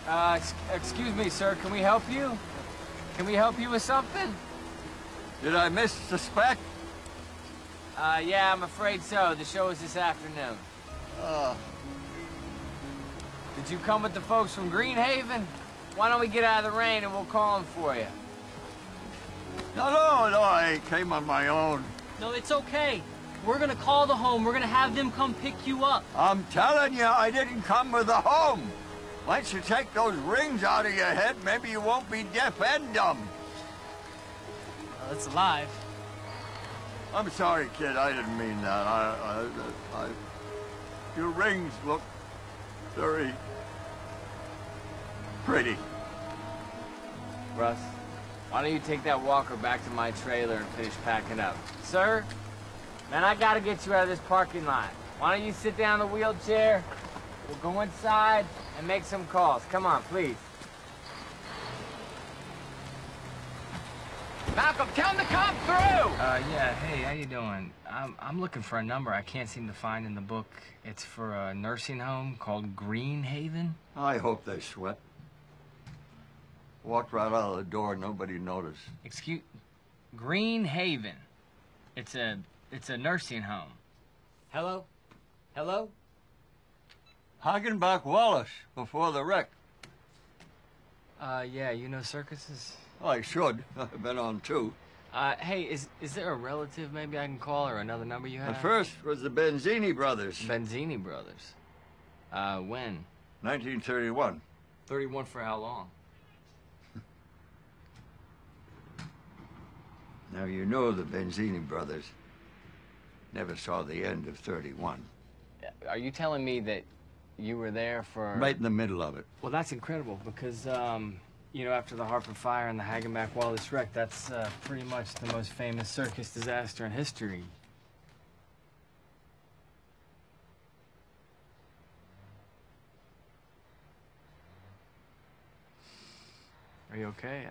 Excuse me, sir. Can we help you? Can we help you with something? Did I miss the spec? Yeah, I'm afraid so. The show is this afternoon. Did you come with the folks from Greenhaven? Why don't we get out of the rain and we'll call them for you? No, I came on my own. No, it's okay. We're gonna call the home. We're gonna have them come pick you up. I'm telling you, I didn't come with a home. Once you take those rings out of your head, maybe you won't be deaf and dumb. Well, it's alive. I'm sorry, kid. I didn't mean that. Your rings look very pretty. Russ, why don't you take that walker back to my trailer and finish packing up? Sir? Man, I gotta get you out of this parking lot. Why don't you sit down in the wheelchair? We'll go inside and make some calls. Come on, please. Malcolm, tell him to come through! Yeah, hey, how you doing? I'm looking for a number I can't seem to find in the book. It's for a nursing home called Greenhaven. I hope they sweat. Walked right out of the door, nobody noticed. Excuse... Greenhaven. It's a nursing home. Hello? Hello? Hagenbach Wallace, before the wreck. Yeah, you know circuses? Oh, I should. I've been on two. Hey, is there a relative maybe I can call or another number you have? The first was the Benzini brothers. Benzini brothers. When? 1931. 31 for how long? Now, you know the Benzini brothers never saw the end of 31. Are you telling me that you were there for... Right in the middle of it. Well, that's incredible because, you know, after the Harper Fire and the Hagenbach Wallace wreck, that's pretty much the most famous circus disaster in history. Are you okay?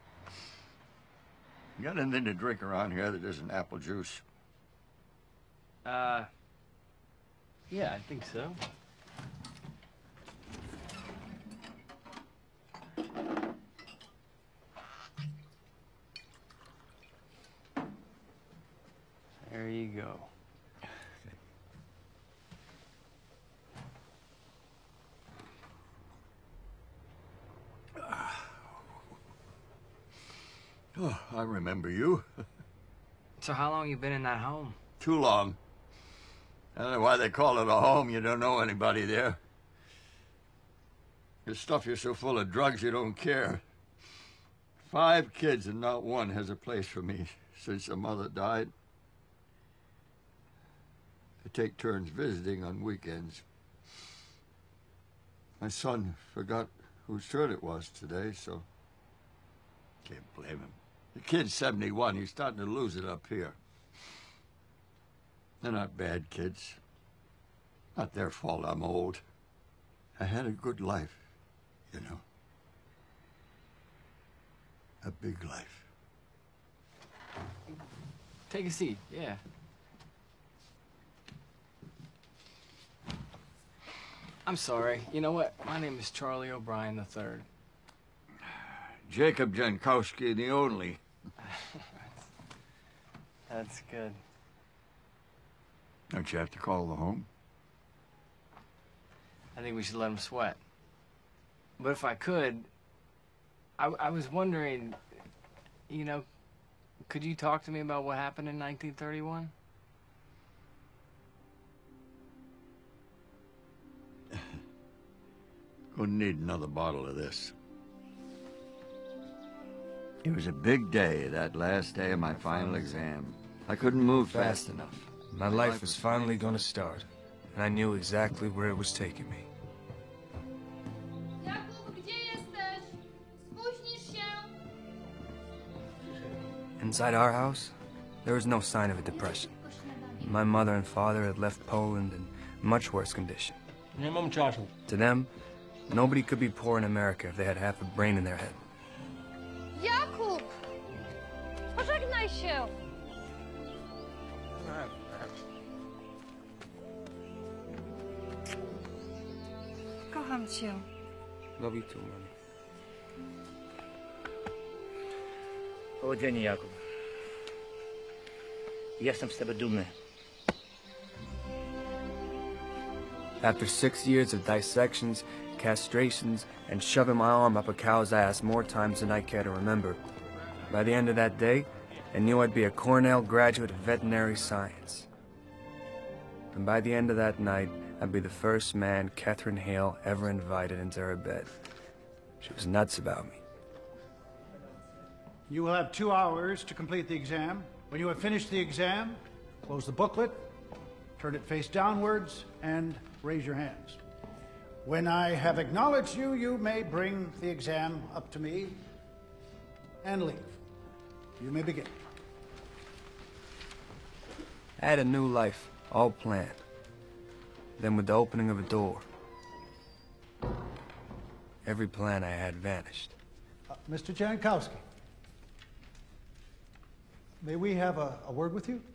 You got anything to drink around here that isn't apple juice? Yeah, I think so. There you go. Oh, I remember you. So how long you been in that home? Too long. I don't know why they call it a home. You don't know anybody there. You stuff you so full of drugs you don't care. 5 kids and not one has a place for me since the mother died. I take turns visiting on weekends. My son forgot whose turn it was today, so can't blame him. The kid's 71. He's starting to lose it up here. They're not bad kids. Not their fault I'm old. I had a good life, you know. A big life. Take a seat, yeah. I'm sorry. You know what? My name is Charlie O'Brien III. Jacob Jankowski, the only. That's good. Don't you have to call the home? I think we should let him sweat. But if I could, I was wondering, you know, could you talk to me about what happened in 1931? Gonna need another bottle of this. It was a big day, that last day of my final exam. I couldn't move fast enough. My life was finally gonna start, and I knew exactly where it was taking me. Jakub, gdzie jesteś? Spóźnisz się. Inside our house, there was no sign of a depression. My mother and father had left Poland in much worse condition. Nie mam czasu. To them, nobody could be poor in America if they had half a brain in their head. Jakub! Pożegnaj się! Kocham cię. Love you too, Mommy. O dzień, Jakub. Jestem z ciebie dumny. After 6 years of dissections, castrations, and shoving my arm up a cow's ass more times than I care to remember, by the end of that day, I knew I'd be a Cornell graduate of veterinary science. And by the end of that night, I'd be the first man Catherine Hale ever invited into her bed. She was nuts about me. You will have 2 hours to complete the exam. When you have finished the exam, close the booklet, turn it face downwards, and raise your hands. When I have acknowledged you, you may bring the exam up to me and leave. You may begin. I had a new life, all planned. Then with the opening of a door, every plan I had vanished. Mr. Jankowski, may we have a word with you?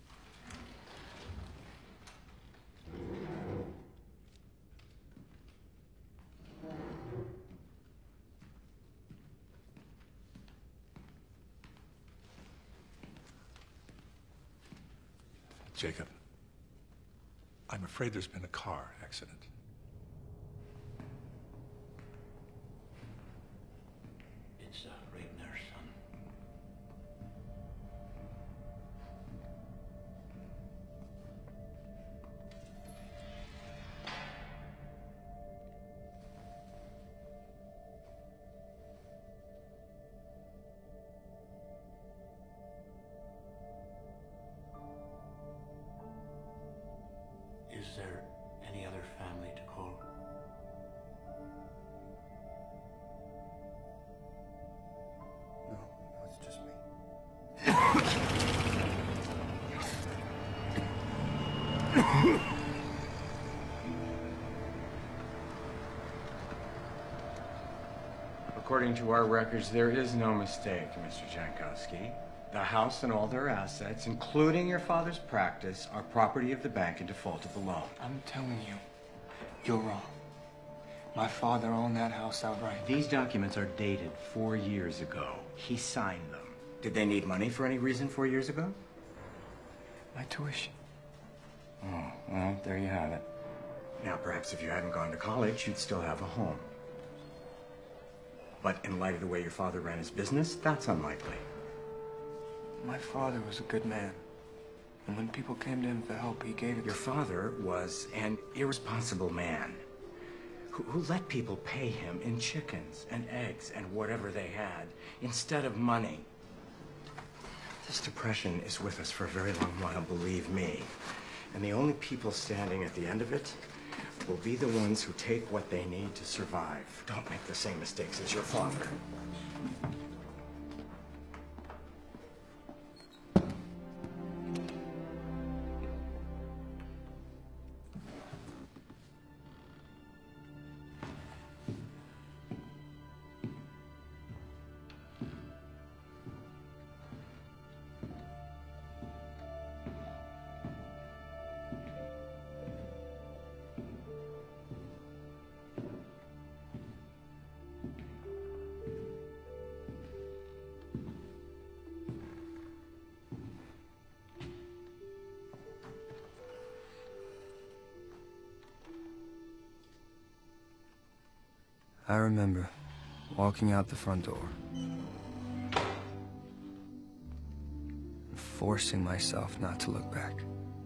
Jacob, I'm afraid there's been a car accident. It's Regner's son. Is there any other family to call? No, it's just me. According to our records, there is no mistake, Mr. Jankowski. The house and all their assets, including your father's practice, are property of the bank in default of the loan. I'm telling you, you're wrong. My father owned that house outright. These documents are dated 4 years ago. He signed them. Did they need money for any reason 4 years ago? My tuition. Oh, well, there you have it. Now, perhaps if you hadn't gone to college, you'd still have a home. But in light of the way your father ran his business, that's unlikely. My father was a good man. And when people came to him for help, he gave it. Your father was an irresponsible man who let people pay him in chickens and eggs and whatever they had instead of money. This depression is with us for a very long while, believe me. And the only people standing at the end of it will be the ones who take what they need to survive. Don't make the same mistakes as your father. I remember walking out the front door, and forcing myself not to look back.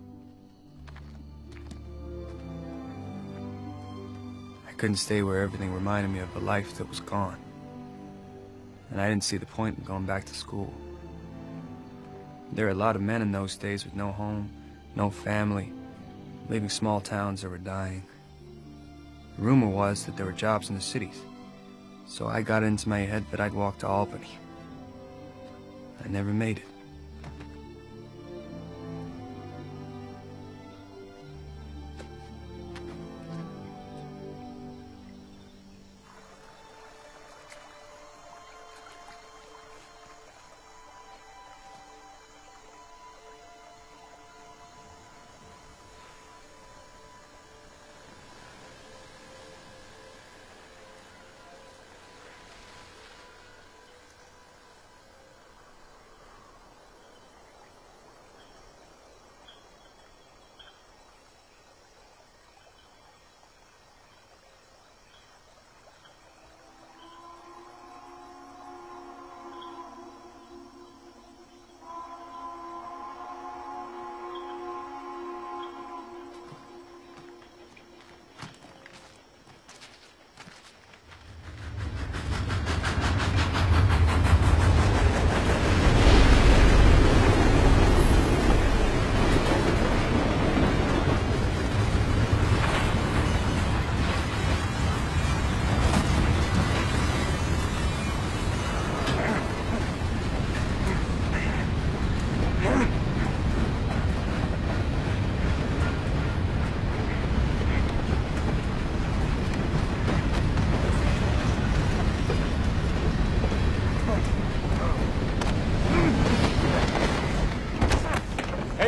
I couldn't stay where everything reminded me of a life that was gone, and I didn't see the point in going back to school. There were a lot of men in those days with no home, no family, leaving small towns that were dying. The rumor was that there were jobs in the cities, so I got into my head that I'd walk to Albany. I never made it.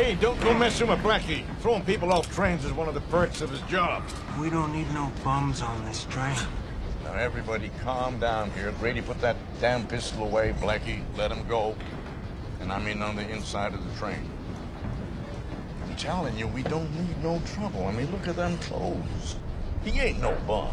Hey, don't go messing with Blackie. Throwing people off trains is one of the perks of his job. We don't need no bums on this train. Now, everybody calm down here. Grady, put that damn pistol away. Blackie, let him go. And I mean on the inside of the train. I'm telling you, we don't need no trouble. I mean, look at them clothes. He ain't no bum.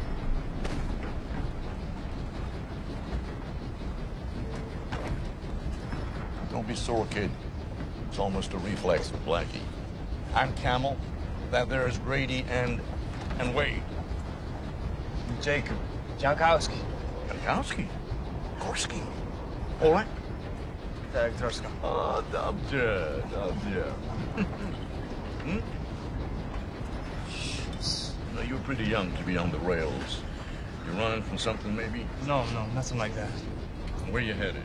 Don't be sore, kid. It's almost a reflex of Blackie. I'm Camel. That there is Grady and Wade. Jacob. Jankowski. Jankowski? Gorski. All right. Tak, troszkę. O, dobrze. No, you're pretty young to be on the rails. You running from something, maybe? No, nothing like that. Where you headed?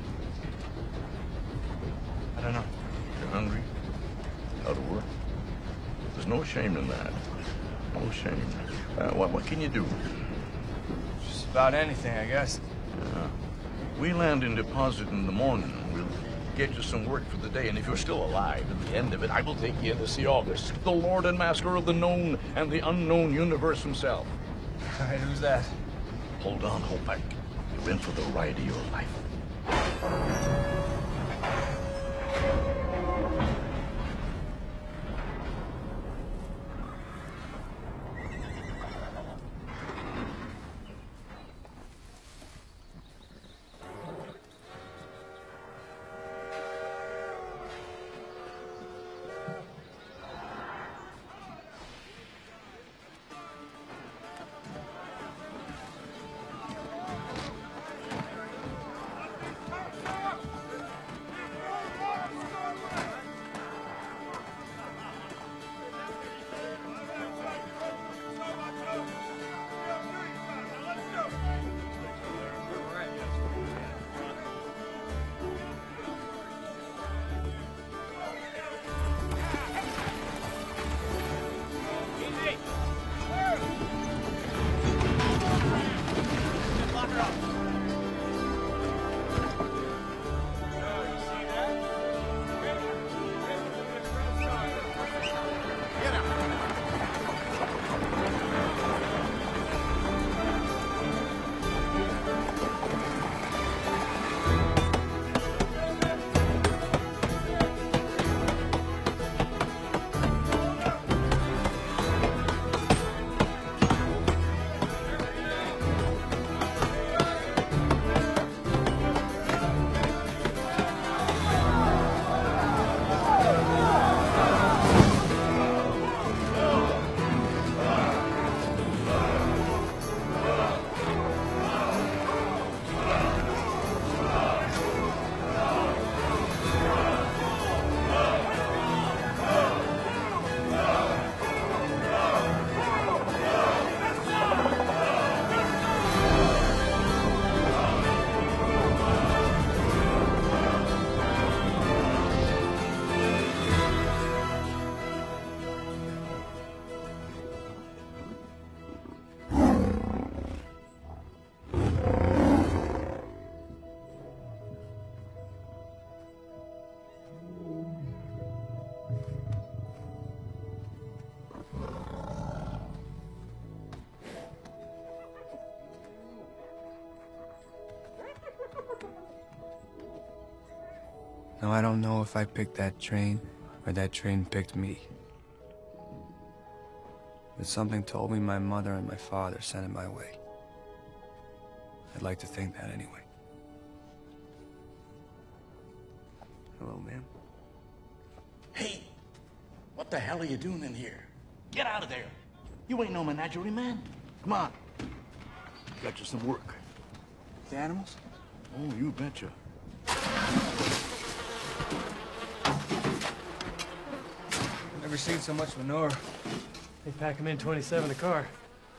I don't know. You're hungry? Out of work? There's no shame in that. No shame. What can you do? Just about anything, I guess. We land in deposit in the morning. We'll get you some work for the day, and if you're still alive at the end of it, I will take you in to see August, the Lord and Master of the known and the unknown universe himself. All right, who's that? Hold on, Hopak. You're in for the ride of your life. Now, I don't know if I picked that train or that train picked me. But something told me my mother and my father sent it my way. I'd like to think that anyway. Hello, ma'am. Hey, what the hell are you doing in here? Get out of there. You ain't no menagerie man. Come on. Got you some work. The animals? Oh, you betcha. Never seen so much manure. They pack them in 27 a car.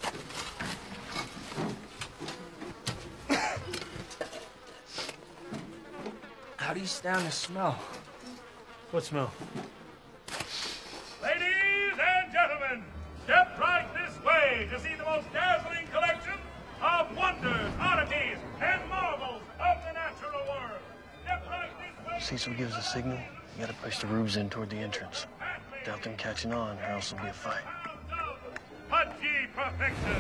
How do you stand the smell? What smell? Ladies and gentlemen, step right this way to see the most dazzling collection of wonders, oddities, and marvels of the natural world. Step right this way. Cecil gives a signal. You gotta push the rubes in toward the entrance. Doubt them catching on, or else there'll be a fight. Pudgy perfection.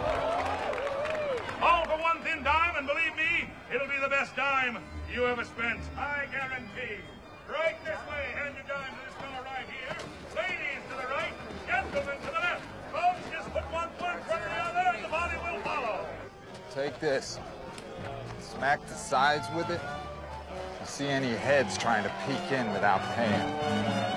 All for one thin dime, and believe me, it'll be the best dime you ever spent. I guarantee. Right this way, hand your dime to this fella right here. Ladies to the right, gentlemen to the left. Folks, just put one foot in front of the other, and the body will follow. Take this. Smack the sides with it. You see any heads trying to peek in without paying.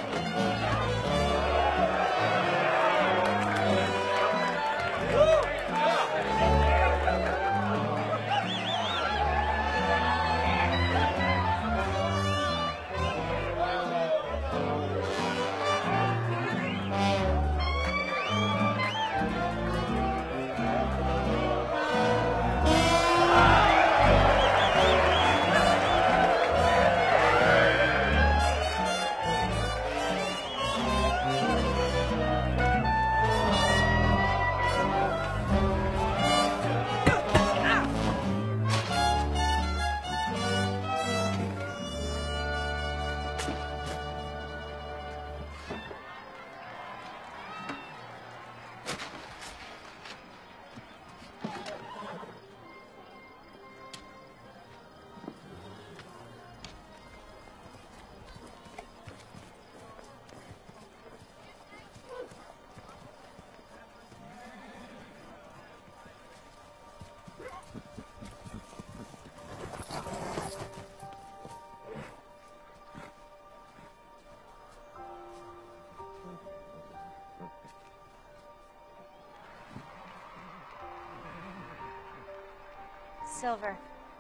Silver.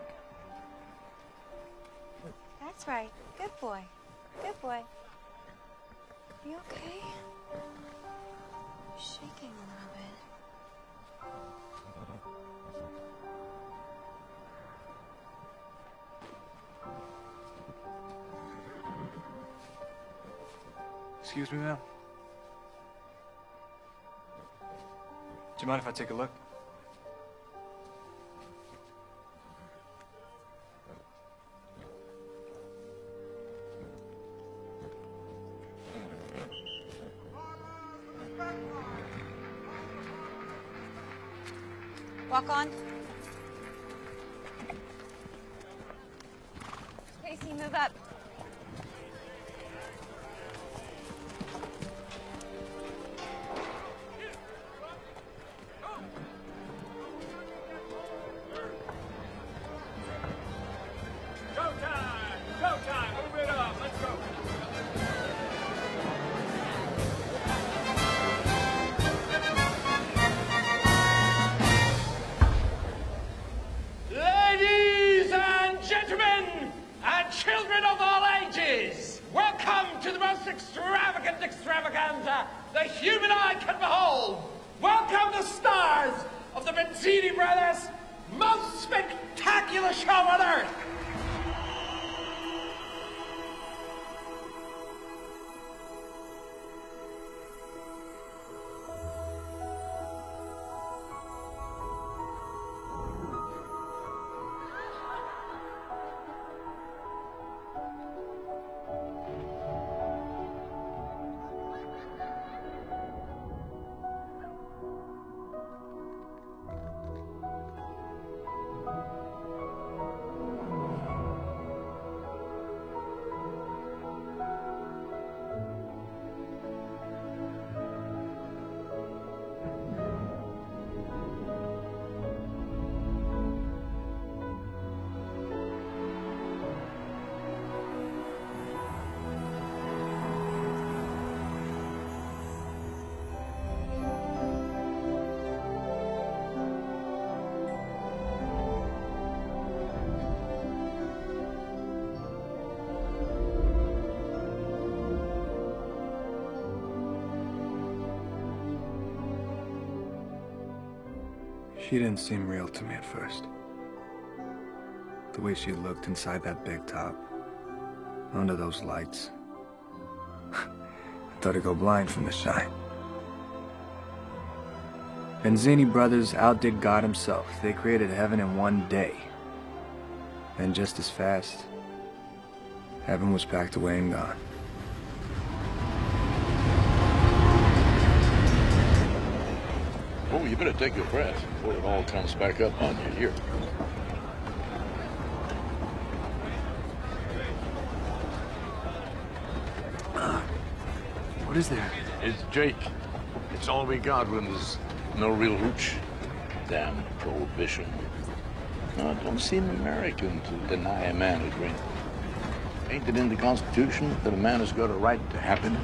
That's right. Good boy. Good boy. You okay? You're shaking a little bit. Excuse me, ma'am. Do you mind if I take a look? Walk on. Casey, move up. Showtime! Move it up! Let's go! Ladies and gentlemen, and children of all ages, welcome to the most extravagant extravaganza the human eye can behold. Welcome the stars of the Benzini Brothers' most spectacular show on earth. She didn't seem real to me at first. The way she looked inside that big top, under those lights. I thought I'd go blind from the shine. Benzini Brothers outdid God himself. They created heaven in one day. Then just as fast, Heaven was packed away and gone. Oh, you better take your breath before it all comes back up on you here. What is there? It's Jake. It's all we got when there's no real hooch. Damn prohibition. No, it don't seem American to deny a man a drink. Ain't it in the Constitution that a man has got a right to happiness?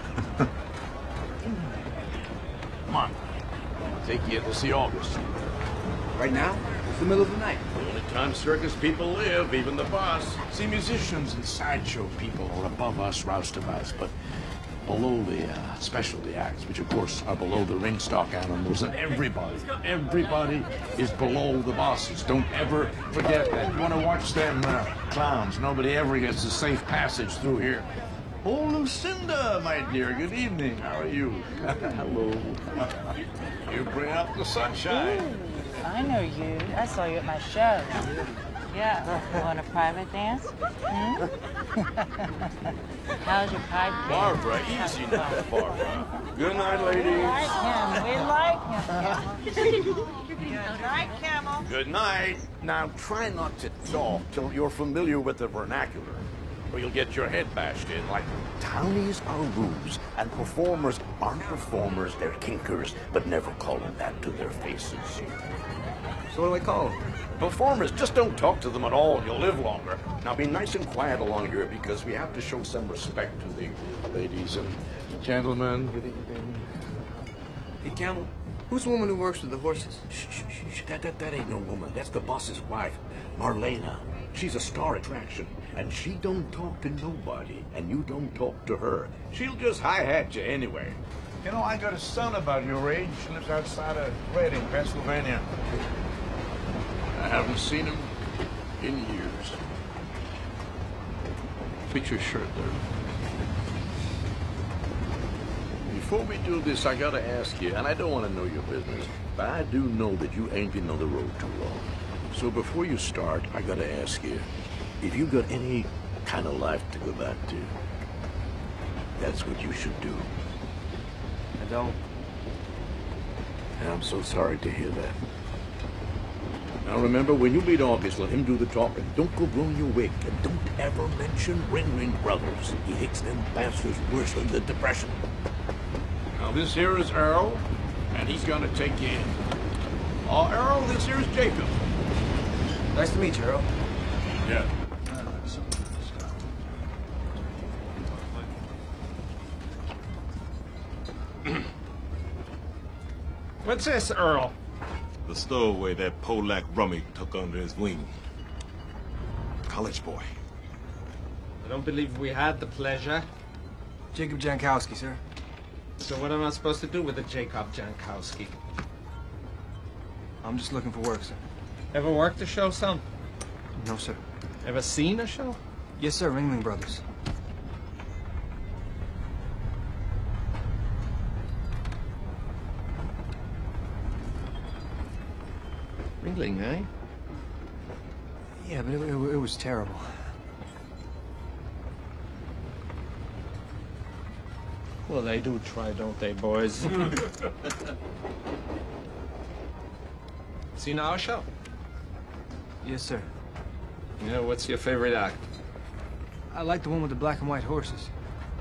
Come on. I'll take you to see August. Right now? It's the middle of the night. The only time circus people live, even the boss. See, musicians and sideshow people are above us roustabouts, but below the specialty acts, which of course are below the ring stock animals, and everybody is below the bosses. Don't ever forget that. You want to watch them clowns. Nobody ever gets a safe passage through here. Oh, Lucinda, my dear, good evening. How are you? Hello. You bring up the sunshine. Ooh, I know you. I saw you at my show. Yeah. Want a private dance? Hmm? How's your pipe game? Barbara, easy now, Barbara. Good night, ladies. We like him. Good night, Camel. Good night. Now, try not to talk till you're familiar with the vernacular, or you'll get your head bashed in. Like, townies are rubes, and performers aren't performers, they're kinkers, but never call them that to their faces. So what do I call them? Performers, just don't talk to them at all. You'll live longer. Now, be nice and quiet along here, because we have to show some respect to the ladies and gentlemen. Good evening. Hey, Camel, who's the woman who works with the horses? Shh. That ain't no woman. That's the boss's wife, Marlena. She's a star attraction, and she don't talk to nobody, and you don't talk to her. She'll just hi-hat you anyway. You know, I got a son about your age. He lives outside of Reading, Pennsylvania. I haven't seen him in years. Fix your shirt there. Before we do this, I gotta ask you, and I don't want to know your business, but I do know that you ain't been on the road too long. So before you start, I gotta ask you, if you got any kind of life to go back to, that's what you should do. I don't. And I'm so sorry to hear that. Now remember, when you meet August, let him do the talking. Don't go blowing your wig, and don't ever mention Ring Brothers. He hates them bastards worse than the Depression. Now this here is Earl, and he's gonna take you in. Earl, this here's Jacob. Nice to meet you, Earl. Yeah. What's this, Earl? The stowaway that Polak Rummy took under his wing. College boy. I don't believe we had the pleasure. Jacob Jankowski, sir. So what am I supposed to do with the Jacob Jankowski? I'm just looking for work, sir. Ever worked a show, son? No, sir. Ever seen a show? Yes, sir, Ringling Brothers. Ringling, eh? Yeah, but it was terrible. Well, they do try, don't they, boys? Seen our show? Yes, sir. You know, what's your favorite act? I like the one with the black and white horses.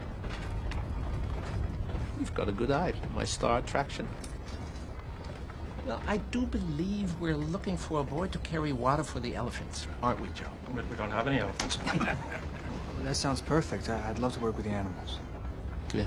You've got a good eye, my star attraction. Well, I do believe we're looking for a boy to carry water for the elephants, aren't we, Joe? But we don't have any elephants. Well, that sounds perfect. I'd love to work with the animals. Yeah.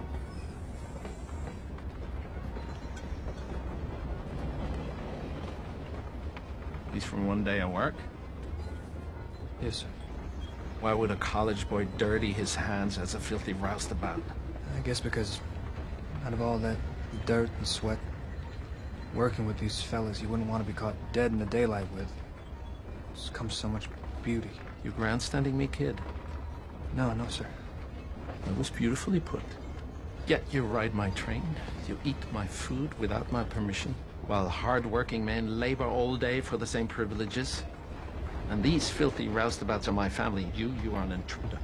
He's from one day of work? Yes, sir. Why would a college boy dirty his hands as a filthy roustabout? I guess because out of all that dirt and sweat, working with these fellas you wouldn't want to be caught dead in the daylight with, just comes so much beauty. You grandstanding me, kid? No, sir. That was beautifully put. Yet you ride my train, you eat my food without my permission, while hard-working men labor all day for the same privileges. And these filthy roustabouts are my family. You are an intruder.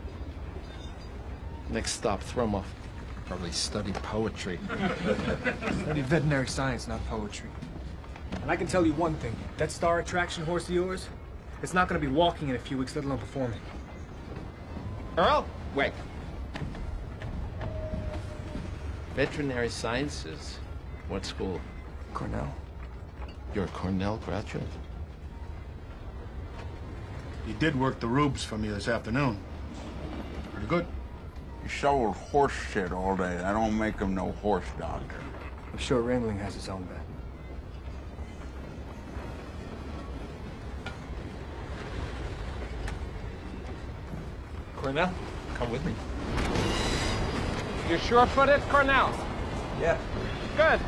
Next stop, throw 'em off. Probably study poetry. Study veterinary science, not poetry. And I can tell you one thing. That star attraction horse of yours, it's not going to be walking in a few weeks, let alone performing. Earl, wait. Veterinary sciences? What school? Cornell. You're a Cornell graduate? He did work the rubes for me this afternoon. Pretty good. He sold horse shit all day. That don't make him no horse doctor. I'm sure Wrangling has his own vet. Cornell, come with me. You're sure-footed, Cornell? Yeah. Good.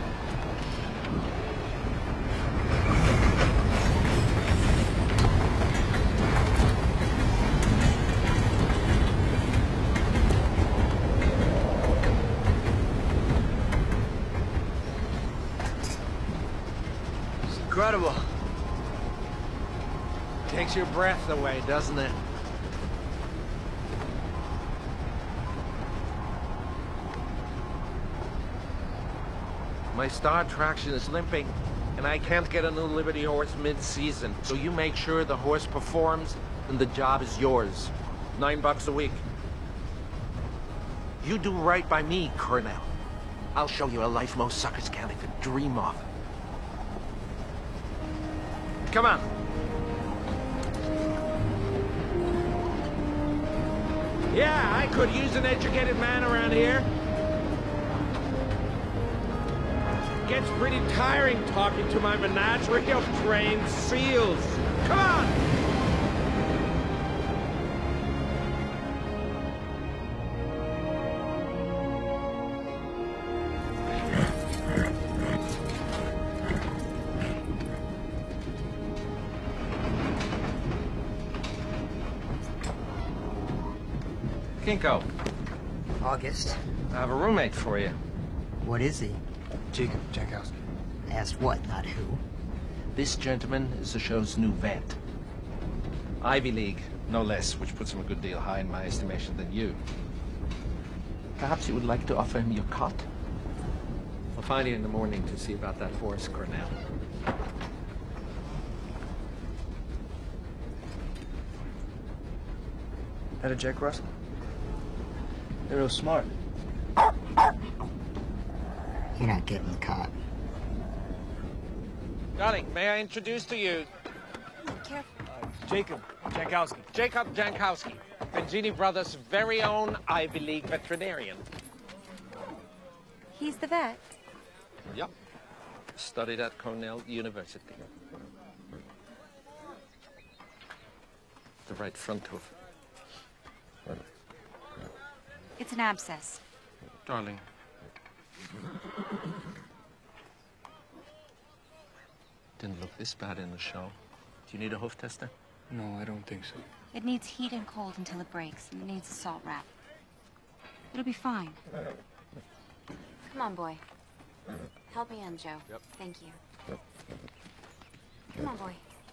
It's incredible. Takes your breath away, doesn't it? My star attraction is limping, and I can't get a new Liberty horse mid-season. So you make sure the horse performs, and the job is yours. $9 a week. You do right by me, Cornell. I'll show you a life most suckers can't even dream of. Come on. Yeah, I could use an educated man around here. Gets pretty tiring talking to my menagerie of trained seals. Come on! Kinko. August. I have a roommate for you. What is he? Jacob Jankowski. Asked what, not who. This gentleman is the show's new vet. Ivy League, no less, which puts him a good deal higher in my estimation than you. Perhaps you would like to offer him your cot? I'll find you in the morning to see about that horse, Cornell. That a Jack Russell? They're real smart. You're not getting the cot. Darling, may I introduce to you... Jacob Jankowski. Jacob Jankowski, Benzini Brothers' very own Ivy League veterinarian. He's the vet. Yep. Studied at Cornell University. The right front hoof. It's an abscess. Darling. Didn't look this bad in the show. Do you need a hoof tester? No, I don't think so. It needs heat and cold until it breaks, and it needs a salt wrap. It'll be fine. Come on, boy. Help me in, Joe. Yep. Thank you. Come on, boy.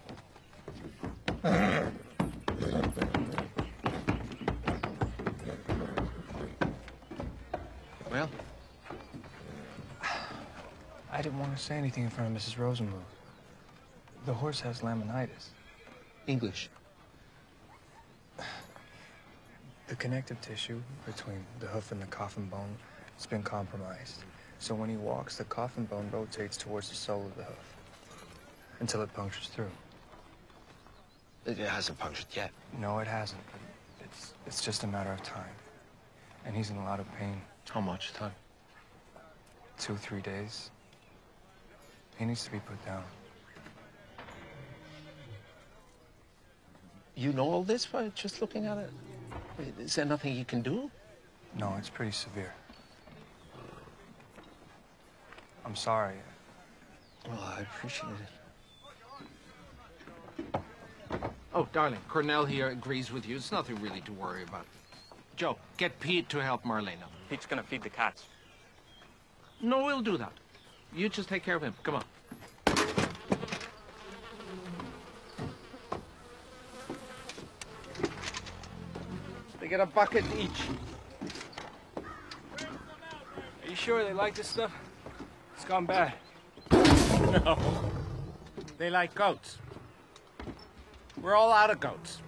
Well? I didn't want to say anything in front of Mrs. Rosenbluth. The horse has laminitis. English. The connective tissue between the hoof and the coffin bone has been compromised. So when he walks, the coffin bone rotates towards the sole of the hoof until it punctures through. It hasn't punctured yet. No, it hasn't. But it's just a matter of time. And he's in a lot of pain. How much time? 2 or 3 days. He needs to be put down. You know all this by just looking at it? Is there nothing you can do? No, it's pretty severe. I'm sorry. Well, I appreciate it. Oh, darling, Cornell here agrees with you. It's nothing really to worry about. Joe, get Pete to help Marlena. Pete's gonna feed the cats. No, we'll do that. You just take care of him. Come on. They get a bucket each. Are you sure they like this stuff? It's gone bad. No. They like goats. We're all out of goats.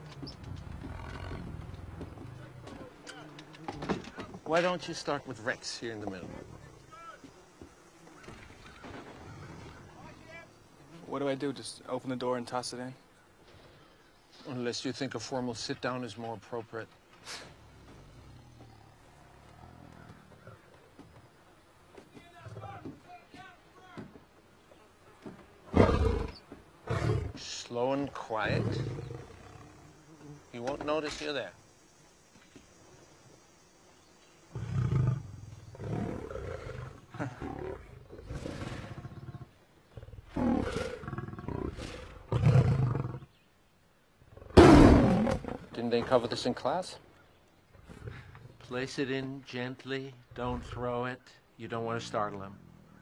Why don't you start with Rex here in the middle? What do I do? Just open the door and toss it in? Unless you think a formal sit-down is more appropriate. Slow and quiet. He won't notice you're there. Didn't they cover this in class? Place it in gently. Don't throw it. You don't want to startle him.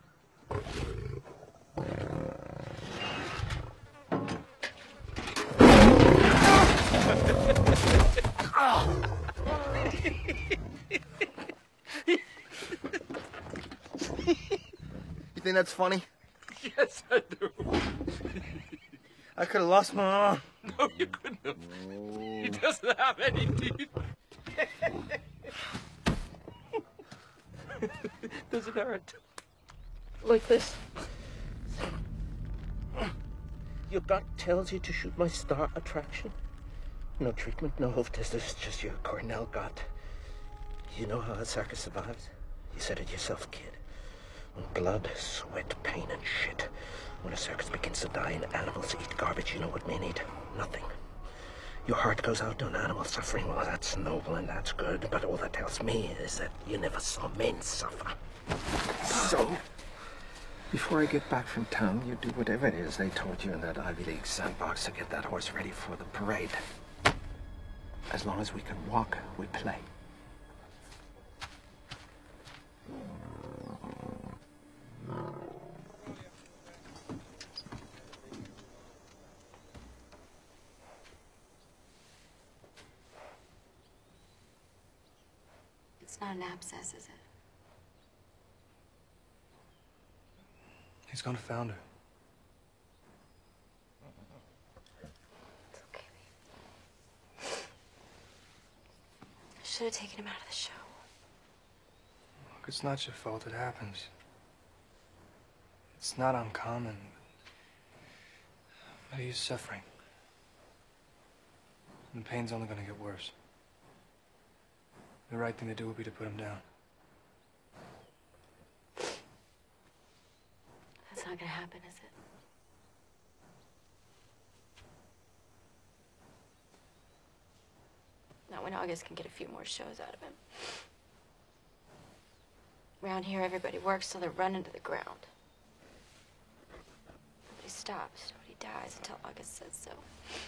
You think that's funny? Yes, I do. I could have lost my arm. No, you couldn't have. He doesn't have any teeth. Does it hurt? Like this. Your gut tells you to shoot my star attraction. No treatment, no hope test. This is just your Cornell gut. You know how a circus survives? You said it yourself, kid. Blood, sweat, pain, and shit. When a circus begins to die and animals eat garbage, you know what men eat? Nothing. Your heart goes out to an animal suffering. Well, that's noble and that's good, but all that tells me is that you never saw men suffer. So, before I get back from town, you do whatever it is they told you in that Ivy League sandbox to get that horse ready for the parade. As long as we can walk, we play. It's not an abscess, is it? He's gonna found her. It's okay, babe. I should have taken him out of the show. Look, it's not your fault it happens. It's not uncommon. But he's suffering. And the pain's only gonna get worse. The right thing to do would be to put him down. That's not gonna happen, is it? Not when August can get a few more shows out of him. Around here, everybody works till they're run into the ground. Nobody stops, nobody dies until August says so.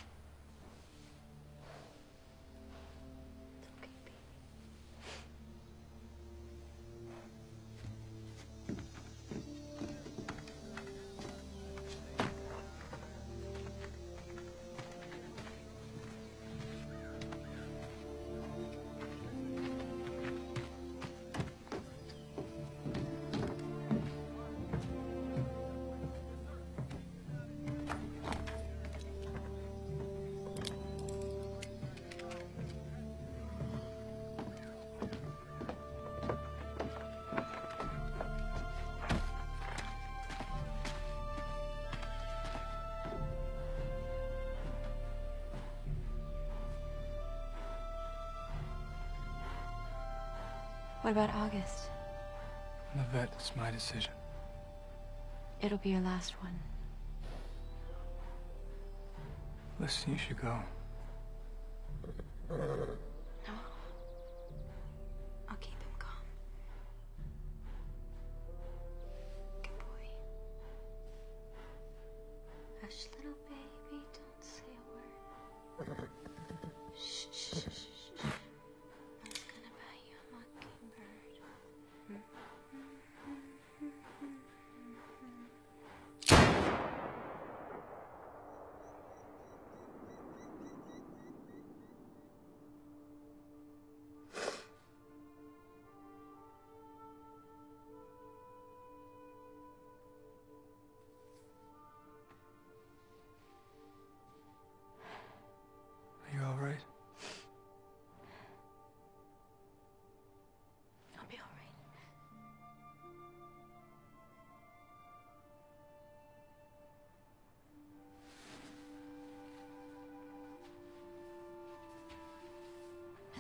What about August? The vet, it's my decision. It'll be your last one. Listen, you should go. No. I'll keep him calm. Good boy. Hush, little baby, don't say a word. Shh, shh, shh, shh. Mom's gonna buy you a mockingbird.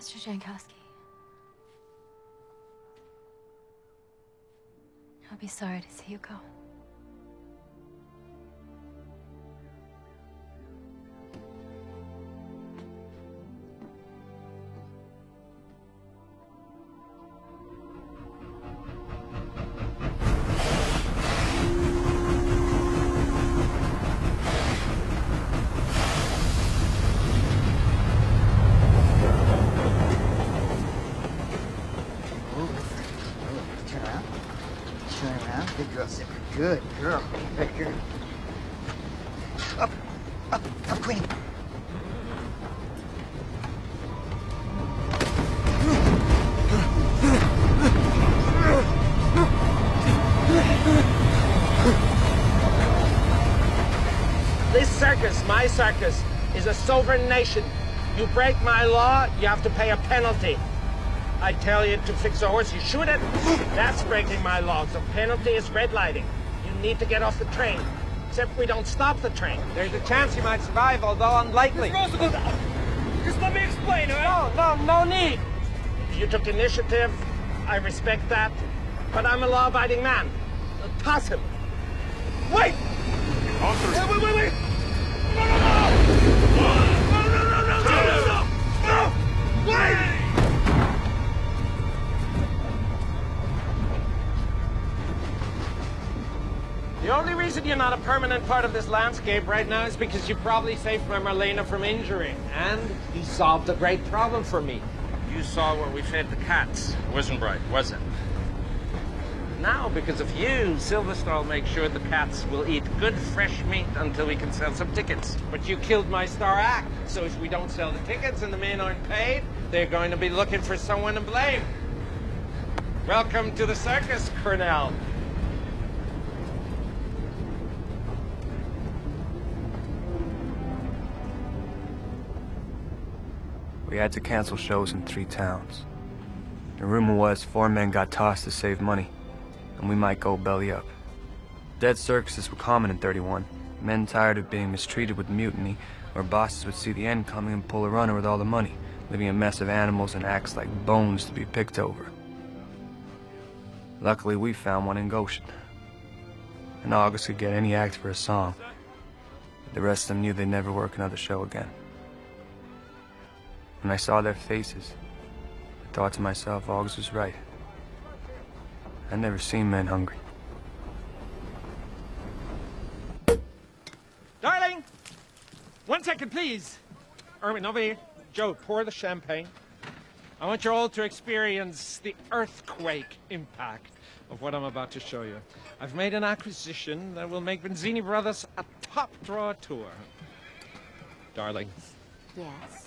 Mr. Jankowski. I'll be sorry to see you go. Good girl. Good girl. Up, Queen. This circus, my circus, is a sovereign nation. You break my law, you have to pay a penalty. I tell you to fix a horse, you shoot it. That's breaking my law. The penalty is red lighting. You need to get off the train. Except we don't stop the train. There's a chance you might survive, although unlikely. Just let me explain, all right? No need. You took initiative. I respect that. But I'm a law-abiding man. Toss him. Wait! Wait! No! Wait! The only reason you're not a permanent part of this landscape right now is because you probably saved my Marlena from injury. And you solved a great problem for me. You saw where we fed the cats. Wasn't right, was it? Now, because of you, Silverstar will make sure the cats will eat good fresh meat until we can sell some tickets. But you killed my star act, so if we don't sell the tickets and the men aren't paid, they're going to be looking for someone to blame. Welcome to the circus, Cornell. We had to cancel shows in 3 towns. The rumor was 4 men got tossed to save money, and we might go belly up. Dead circuses were common in 31. Men tired of being mistreated would mutiny, or bosses would see the end coming and pull a runner with all the money, leaving a mess of animals and acts like bones to be picked over. Luckily, we found one in Goshen. And August could get any act for a song. But the rest of them knew they'd never work another show again. When I saw their faces, I thought to myself, August was right. I'd never seen men hungry. Darling! 1 second, please. Erwin, over here. Joe, pour the champagne. I want you all to experience the earthquake impact of what I'm about to show you. I've made an acquisition that will make Benzini Brothers a top draw tour. Darling. Yes?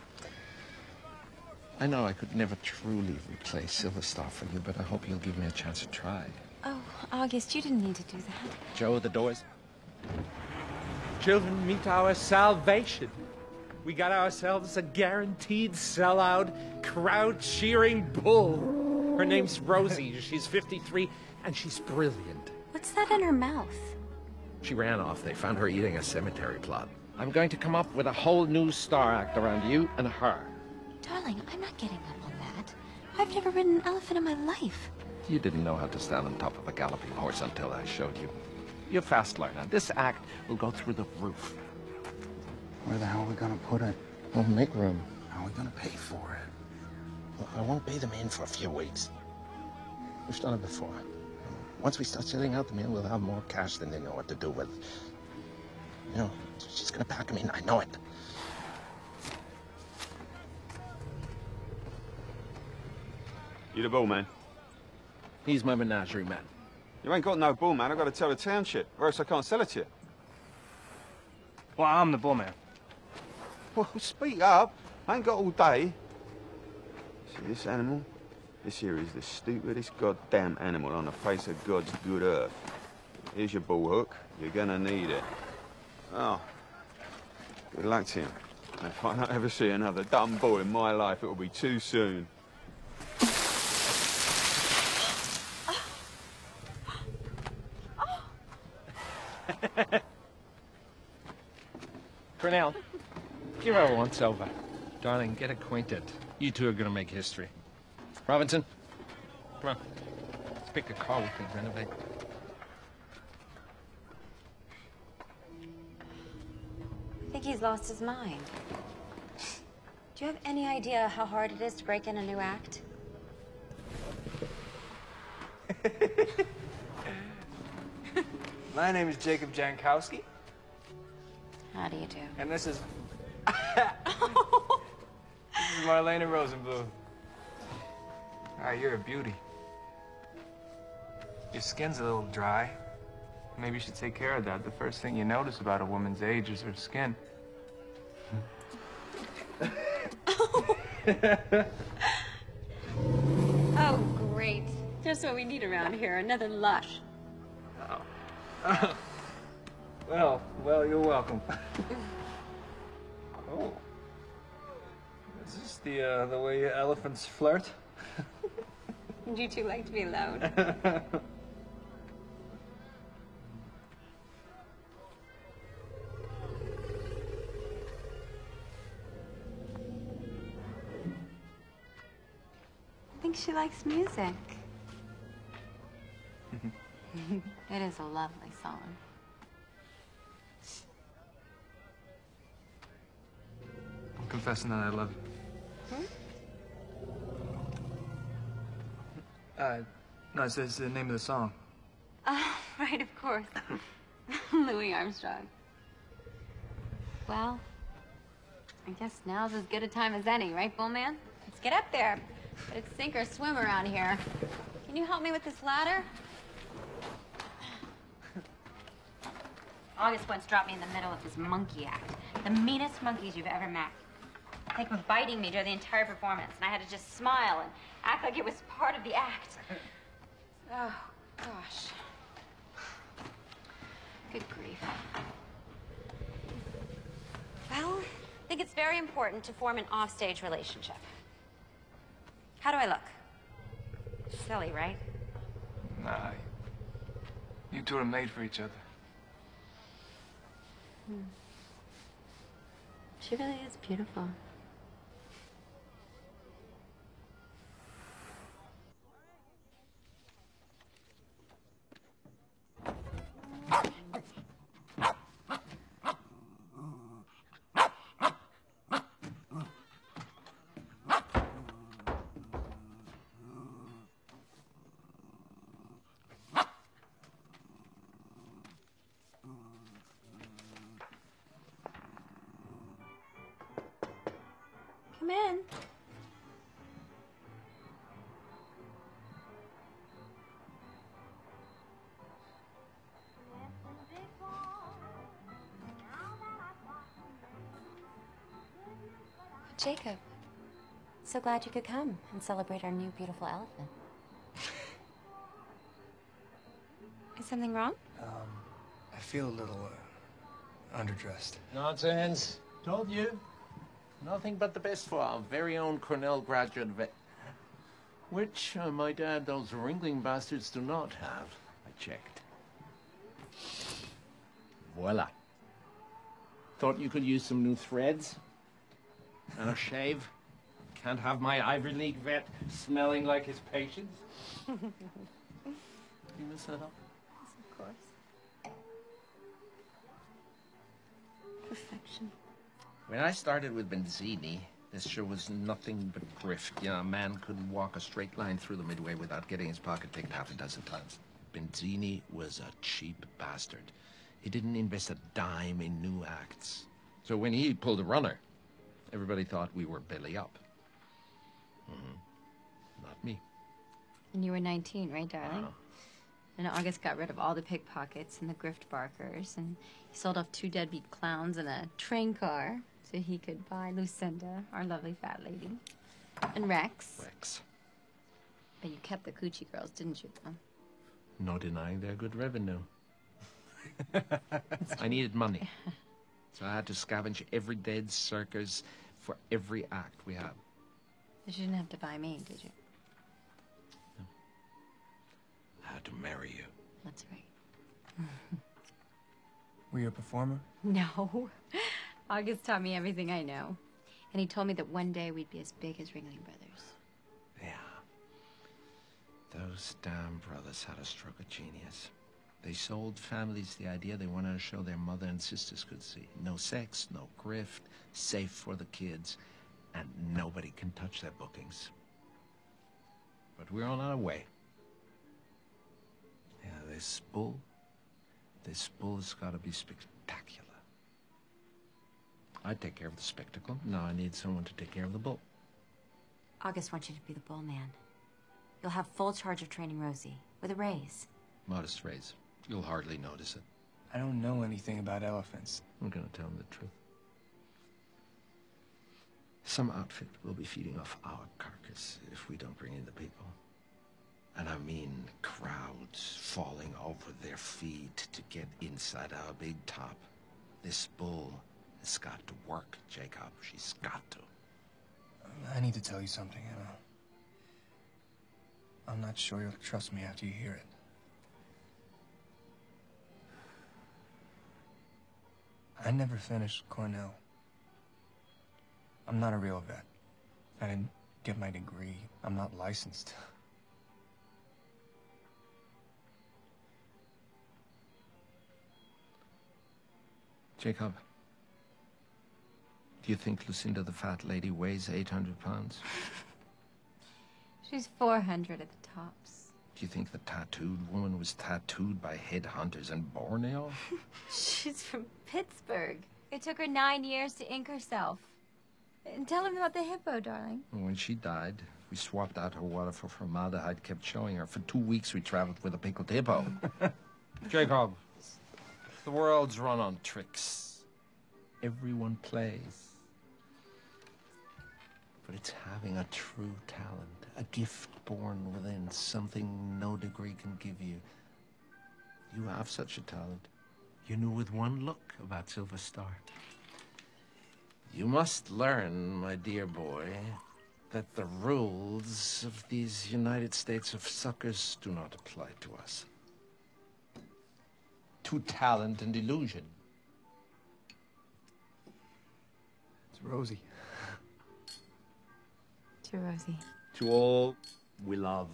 I know I could never truly replace Silver Star for you, but I hope you'll give me a chance to try. Oh, August, you didn't need to do that. Joe, the doors. Children, meet our salvation. We got ourselves a guaranteed sellout, crowd-cheering bull. Her name's Rosie. She's 53, and she's brilliant. What's that in her mouth? She ran off. They found her eating a cemetery plot. I'm going to come up with a whole new star act around you and her. Darling, I'm not getting up on that. I've never ridden an elephant in my life. You didn't know how to stand on top of a galloping horse until I showed you. You're a fast learner. This act will go through the roof. Where the hell are we gonna put it? We'll make room. How are we gonna pay for it? Well, I won't pay them in for a few weeks. We've done it before. Once we start selling out the men, we'll have more cash than they know what to do with. You know, she's gonna pack them in. I know it. You the bull, man? He's my menagerie man. You ain't got no bull, man. I've got to tell the township, or else I can't sell it to you. Well, I'm the bull man. Well, speak up. I ain't got all day. See this animal? This here is the stupidest goddamn animal on the face of God's good earth. Here's your bull hook. You're gonna need it. Oh. Good luck to you. If I don't ever see another dumb bull in my life, it will be too soon. Cornell, give her once over. Darling, get acquainted. You two are gonna make history. Robinson, come on. Let's pick a car we can renovate. I think he's lost his mind. Do you have any idea how hard it is to break in a new act? My name is Jacob Jankowski. How do you do? And this is... This is Marlena Rosenblum. You're a beauty. Your skin's a little dry. Maybe you should take care of that. The first thing you notice about a woman's age is her skin. Oh, great. Just what we need around here, another lush. Oh. Well, you're welcome. Oh. Is this the way elephants flirt? Would you two like to be alone? I think she likes music. It is a lovely song. I'm confessing that I love you. No, it's the name of the song. Oh, right, of course. Louis Armstrong. Well, I guess now's as good a time as any, right, Bullman? Let's get up there. But it's sink or swim around here. Can you help me with this ladder? August once dropped me in the middle of this monkey act. The meanest monkeys you've ever met. They were biting me during the entire performance, and I had to just smile and act like it was part of the act. Oh, gosh. Good grief. Well, I think it's very important to form an offstage relationship. How do I look? Silly, right? Nah. You two are made for each other. She really is beautiful. Come in. Jacob, so glad you could come and celebrate our new beautiful elephant. Is something wrong? I feel a little underdressed. Nonsense. Told you. Nothing but the best for our very own Cornell graduate vet. Which, I might add, those wrinkling bastards do not have. I checked. Voila. Thought you could use some new threads? And a shave? Can't have my Ivy League vet smelling like his patients? You mess that up? Yes, of course. Perfection. When I started with Benzini, this sure was nothing but grift. You know, a man couldn't walk a straight line through the Midway without getting his pocket picked half a dozen times. Benzini was a cheap bastard. He didn't invest a dime in new acts. So when he pulled a runner, everybody thought we were belly up. Not me. And you were 19, right, darling? Wow. And August got rid of all the pickpockets and the grift barkers, and he sold off 2 deadbeat clowns and a train car so he could buy Lucinda, our lovely fat lady, and Rex. Rex. But you kept the coochie girls, didn't you, though? No denying their good revenue. I needed money. So I had to scavenge every dead circus for every act we had. But you didn't have to buy me, did you? I had to marry you. That's right. Were you a performer? No. August taught me everything I know. And he told me that one day we'd be as big as Ringling Brothers. Yeah. Those damn brothers had a stroke of genius. They sold families the idea they wanted to show their mother and sisters could see. No sex, no grift, safe for the kids, and nobody can touch their bookings. But we're on our way. Yeah, this bull's gotta be spectacular. I take care of the spectacle. Now I need someone to take care of the bull. August wants you to be the bull man. You'll have full charge of training Rosie, with a raise. Modest raise. You'll hardly notice it. I don't know anything about elephants. I'm gonna tell him the truth. Some outfit will be feeding off our carcass if we don't bring in the people. And I mean crowds falling over their feet to get inside our big top. This bull has got to work, Jacob. She's got to. I need to tell you something, Emma. I'm not sure you'll trust me after you hear it. I never finished Cornell. I'm not a real vet. I didn't get my degree. I'm not licensed. Jacob, do you think Lucinda the fat lady weighs 800 pounds? She's 400 at the tops. Do you think the tattooed woman was tattooed by headhunters in Borneo? She's from Pittsburgh. It took her 9 years to ink herself. And tell him about the hippo, darling. When she died, we swapped out her water for formaldehyde, kept showing her. For 2 weeks, we traveled with a pickled hippo. Jacob, the world's run on tricks. Everyone plays. But it's having a true talent, a gift born within, something no degree can give you. You have such a talent. You knew with one look about Silver Star. You must learn, my dear boy, that the rules of these United States of suckers do not apply to us. To talent and illusion. It's Rosie. To Rosie. To all we love.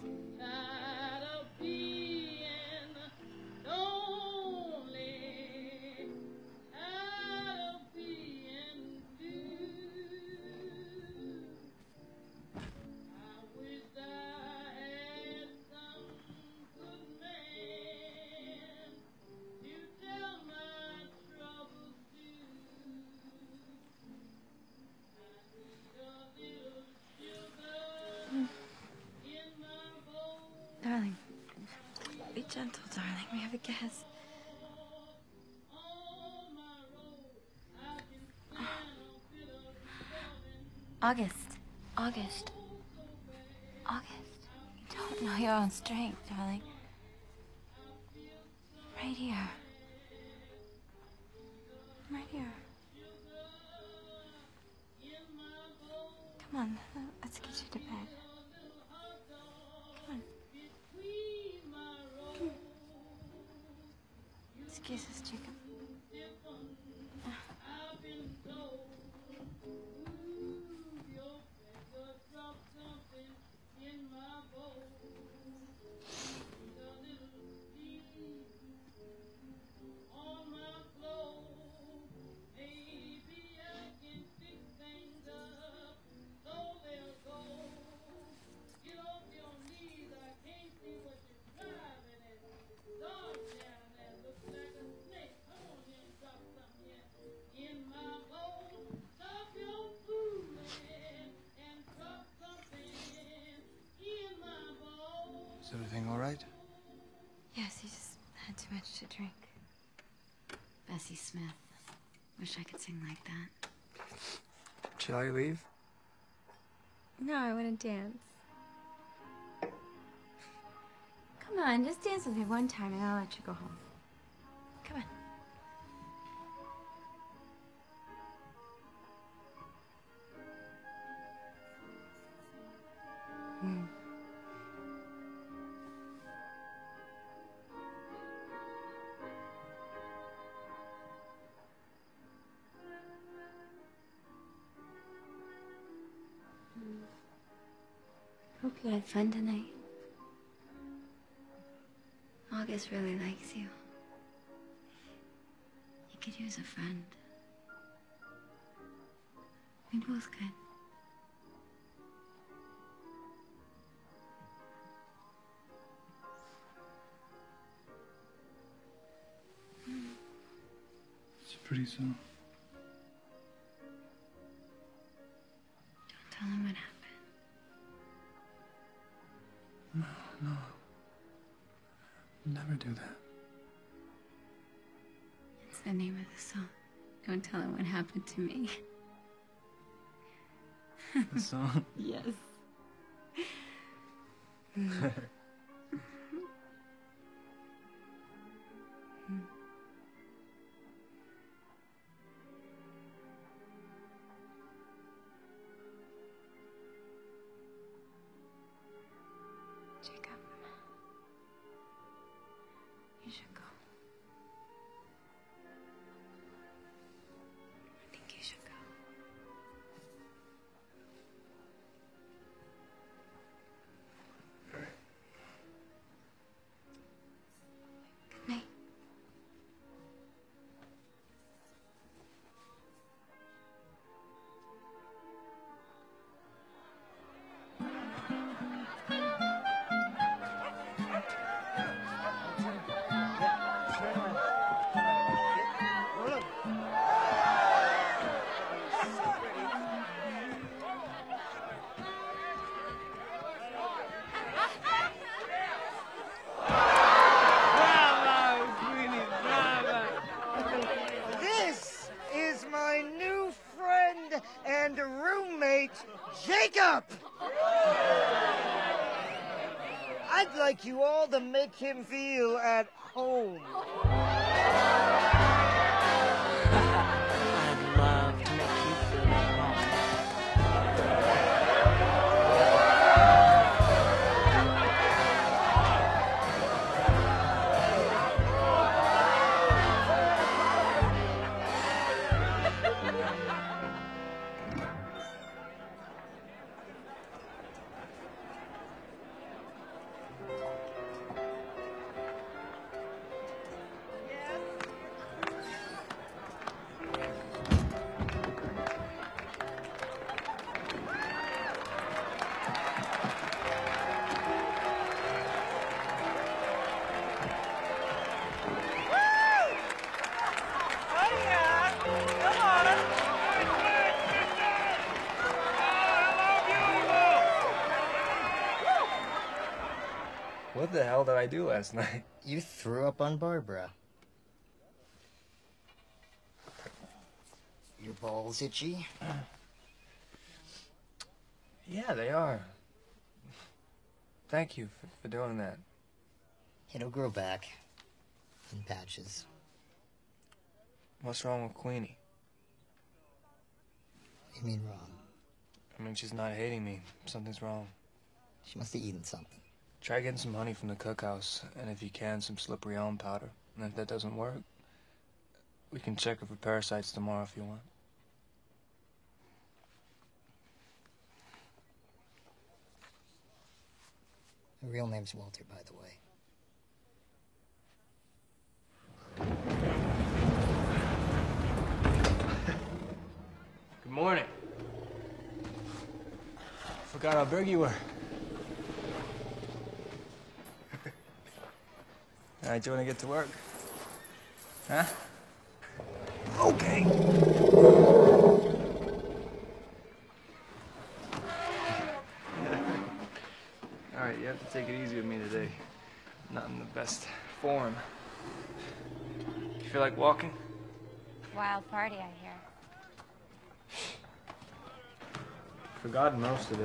Darling, be gentle, darling. We have a guest. August. August. You don't know your own strength, darling. Right here. Right here. Come on, let's get you to bed. Come on. Excuse us, Jacob. Is everything all right? Yes, he just had too much to drink. Bessie Smith. Wish I could sing like that. Shall I leave? No, I want to dance. Come on, just dance with me one time and I'll let you go home. Come on. You had fun tonight. August really likes you. He could use a friend. We both could. It's a pretty song. Don't tell him what happened. No. Never do that. It's the name of the song. Don't tell him what happened to me. The song? Yes. Jacob, you should go. I think you should go. Good night. This is my new friend and roommate, Jacob! I'd like you all to make him feel at home. I'd love to make you feel at home. What the hell did I do last night? You threw up on Barbara. Your balls itchy? Yeah, they are. Thank you for doing that. It'll grow back. In patches. What's wrong with Queenie? You mean wrong? I mean, she's not hating me. Something's wrong. She must have eaten something. Try getting some honey from the cookhouse, and if you can, some slippery elm powder. And if that doesn't work, we can check her for parasites tomorrow if you want. Her real name's Walter, by the way. Good morning. Forgot how big you were. All right, do you want to get to work? Huh? Okay. All right, you have to take it easy with me today. Not in the best form. You feel like walking? Wild party, I hear. Forgotten most of it.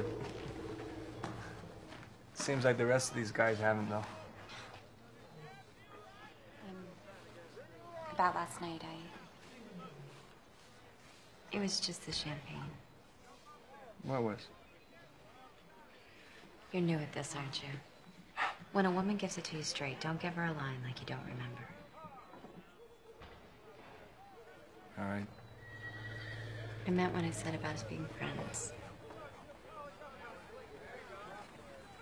Seems like the rest of these guys haven't, though. About last night, it was just the champagne. What was? You're new at this, aren't you? When a woman gives it to you straight, don't give her a line like you don't remember. All right. I meant what I said about us being friends.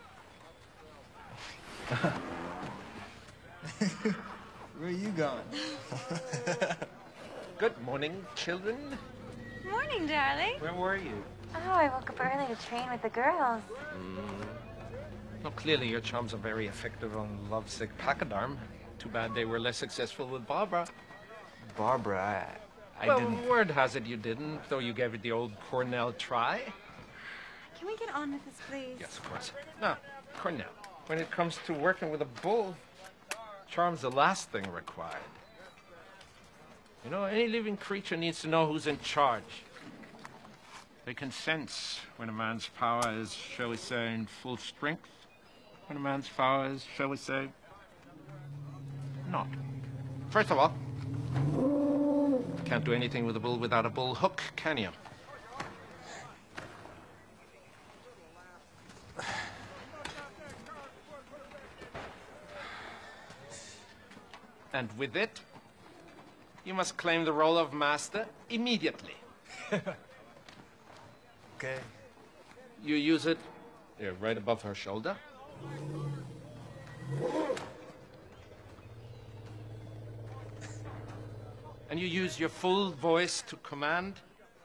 Where are you going? Good morning, children. Morning, darling. Where were you? Oh, I woke up early to train with the girls. Well, clearly your chums are very effective on lovesick pachyderm. Too bad they were less successful with Barbara. Barbara, I well, didn't... word has it you didn't, though you gave it the old Cornell try. Can we get on with this, please? Yes, of course. Now, Cornell, when it comes to working with a bull, charm's the last thing required. You know, any living creature needs to know who's in charge. They can sense when a man's power is, shall we say, in full strength, when a man's power is, shall we say, not. First of all, can't do anything with a bull without a bull hook, can you? And with it, you must claim the role of master immediately. Okay. You use it here, right above her shoulder. And you use your full voice to command.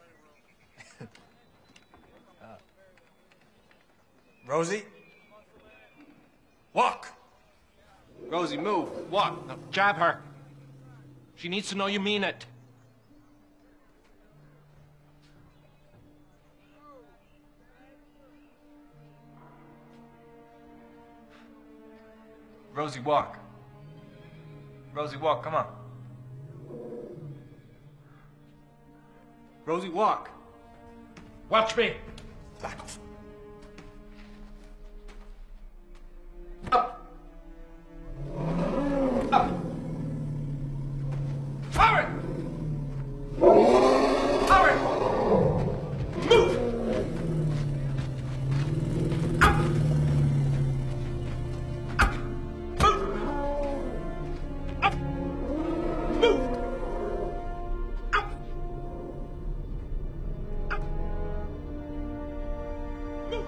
Rosie? Walk! Rosie, move. Walk. Now, jab her. She needs to know you mean it. Rosie, walk. Rosie, walk, come on. Rosie, walk. Watch me. Back off. Up. Up. Forward. Forward. Move. Up. Up. Move. Up. Move. Up. Up. Move.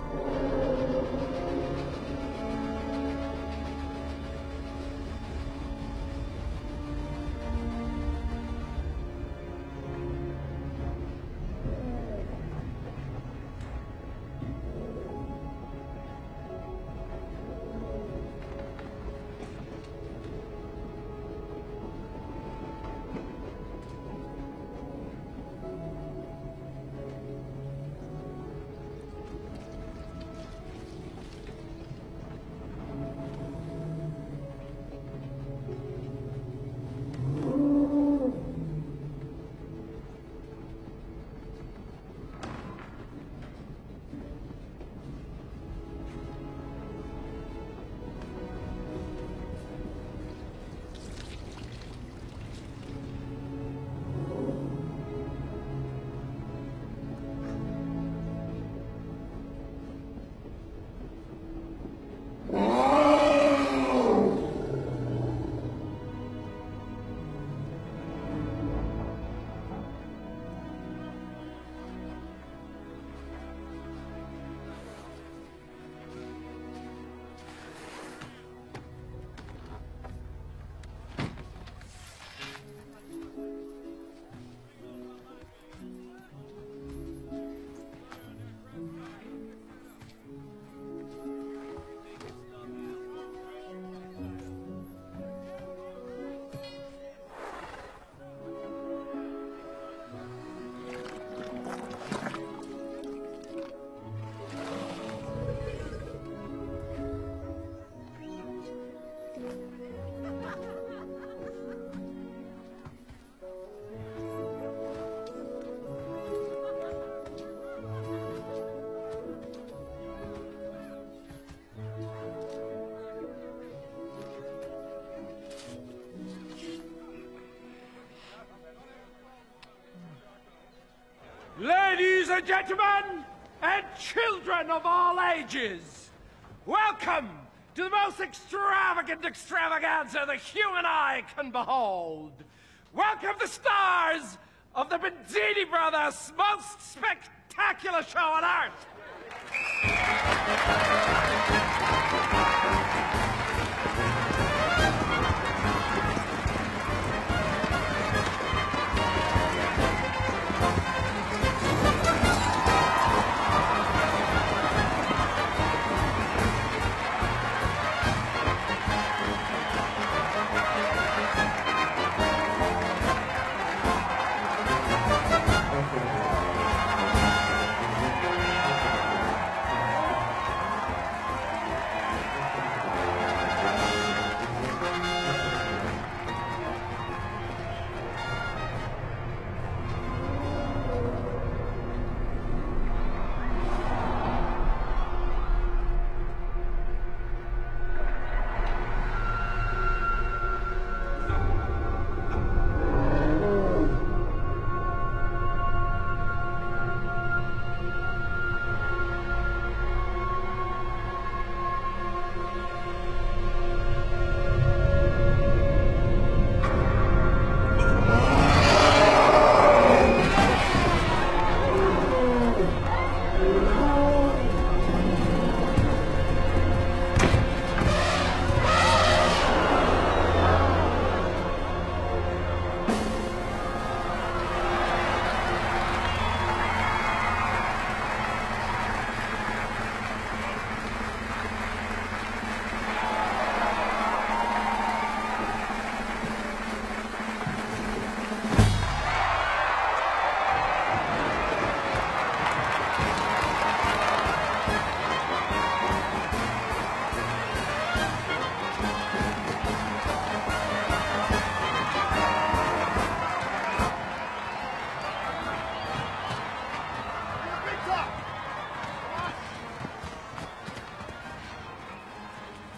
Ladies and gentlemen, and children of all ages, welcome to the most extravagant extravaganza the human eye can behold. Welcome the stars of the Benzini Brothers' most spectacular show on earth.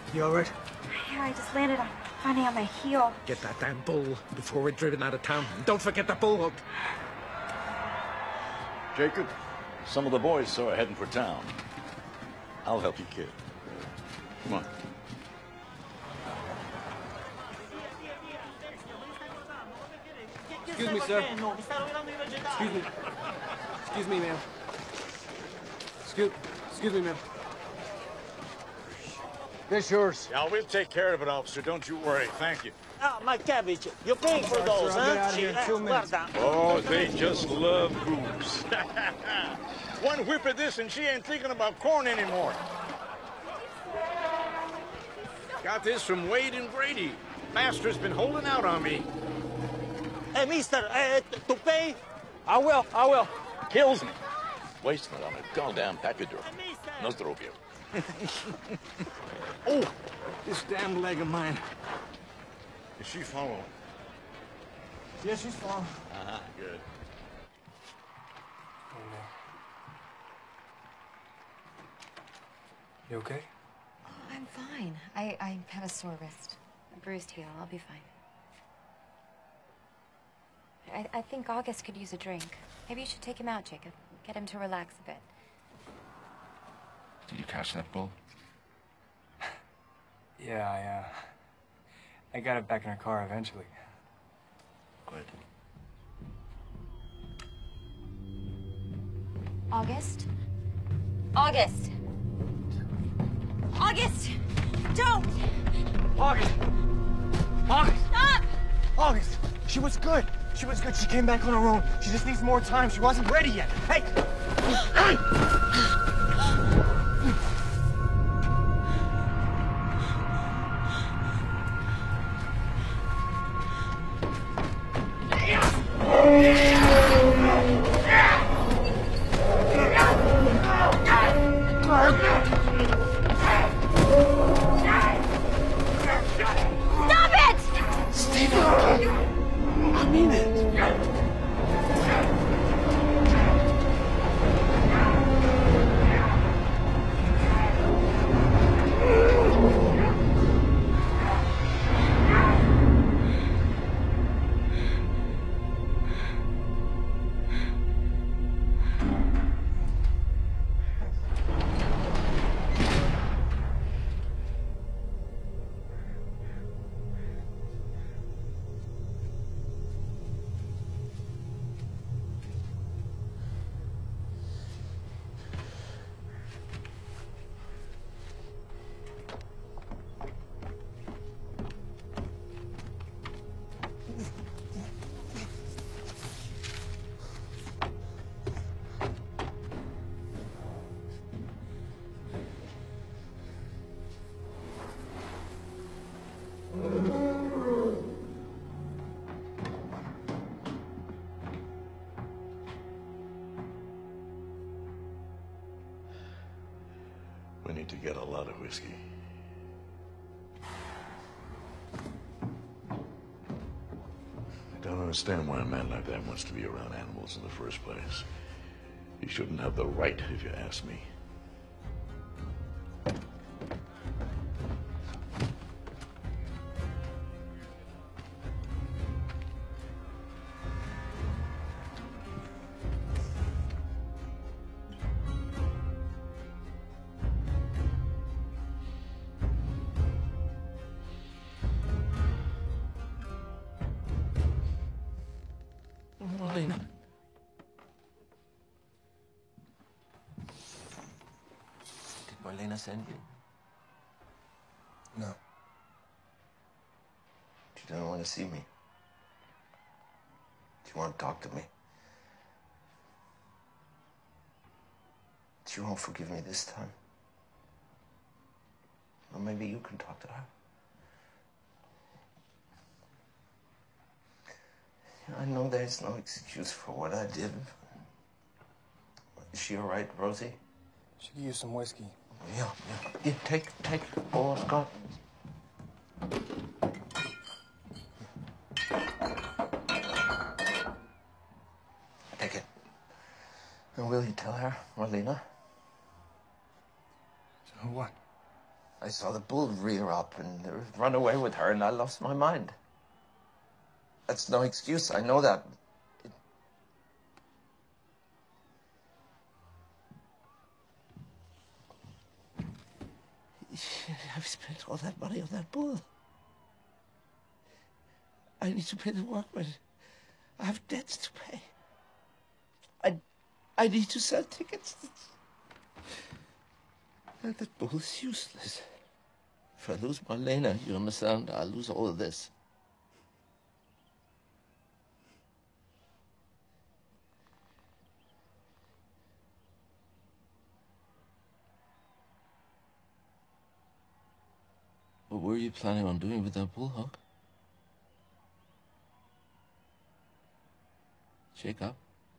You all right? Yeah, I just landed funny on my heel. Get that damn bull before we're driven out of town. And don't forget the bull hook. Jacob, some of the boys saw her heading for town. I'll help you, kid. Come on. Excuse me, sir. Excuse me. Excuse me, ma'am. Excuse me, ma'am. This yours. Yeah, we'll take care of it, officer. Don't you worry. Thank you. Ah, my cabbage. You're paying for those, sir, I'll get out of here in 2 minutes. Oh, they just love boobs. One whip of this and she ain't thinking about corn anymore. Got this from Wade and Brady. Master's been holding out on me. Hey, mister, to pay? I will. Kills me. Wasting it on a goddamn pachyderm. No zdrobiel. Oh, this damn leg of mine. Is she following? Yeah, she's following. Uh-huh, good. You okay? I'm fine. I have a sore wrist. A bruised heel. I'll be fine. I think August could use a drink. Maybe you should take him out, Jacob. Get him to relax a bit. Did you catch that bull? Yeah, I got it back in her car eventually. Good. August? August! August! Don't! August! August! Stop! August! She was good. She was good. She came back on her own. She just needs more time. She wasn't ready yet. Hey! Hey! Stop it! Stephen! I mean it. We need to get a lot of whiskey. I don't understand why a man like that wants to be around animals in the first place. He shouldn't have the right, if you ask me. Marlena. Did Marlena send you? No. She doesn't want to see me. She won't talk to me. She won't forgive me this time. Or maybe you can talk to her. I know there's no excuse for what I did. Is she all right, Rosie? She could use some whiskey. Yeah. Take all I've got. Take it. And will you tell her, Marlena? So what? I saw the bull rear up and run away with her, and I lost my mind. That's no excuse, I know that. I've spent all that money on that bull. I need to pay the workmen. I have debts to pay. I need to sell tickets. And that bull is useless. If I lose Marlena, you understand, I'll lose all of this. What were you planning on doing with that bull, Hawk? Shake up?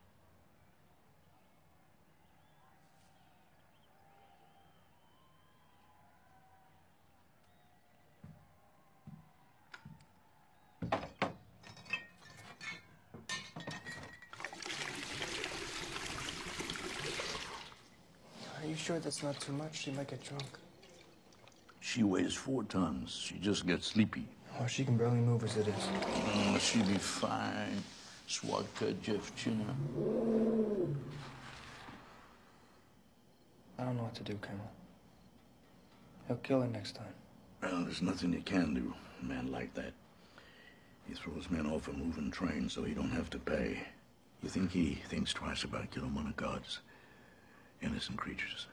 Are you sure that's not too much? She might get drunk. She weighs 4 tons. She just gets sleepy. Oh, she can barely move as it is. She'll be fine. Słodka dziewczyna. I don't know what to do, Colonel. He'll kill her next time. Well, there's nothing you can do. A man like that. He throws men off a moving train so he don't have to pay. You think he thinks twice about killing one of God's innocent creatures?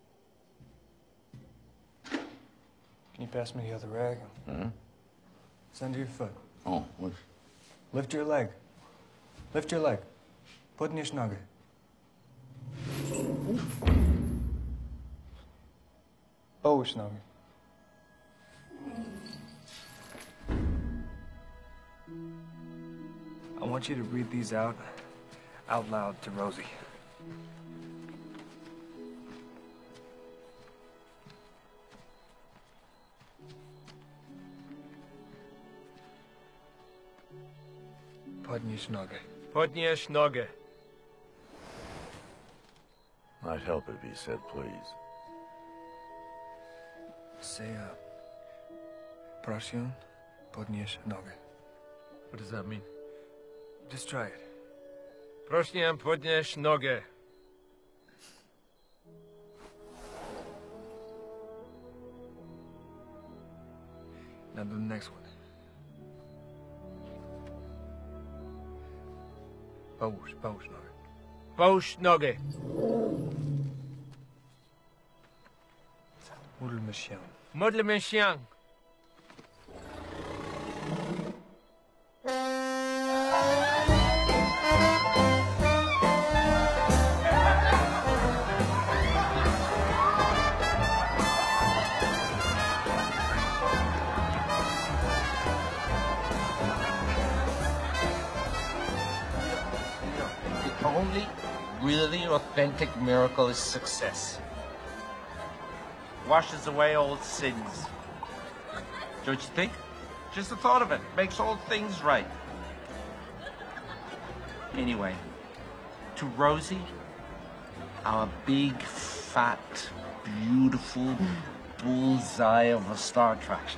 Can you pass me the other rag? Huh? It's under your foot. Oh, what? Lift your leg. Lift your leg. Podnieś nogę. Połóż nogę. I want you to read these out loud to Rosie. Podnieś nogę. Podnieś nogę. I'd help if he said please. Say proszę, podnieś nogę. What does that mean? Just try it. Proszę, podnieś nogę. Now do the next one. Połóż nogę. Połóż nogę. Módlmy się. Módlmy się. The only really authentic miracle is success. Washes away old sins. Don't you think? Just the thought of it makes all things right. Anyway, to Rosie, our big, fat, beautiful bullseye of a star attraction.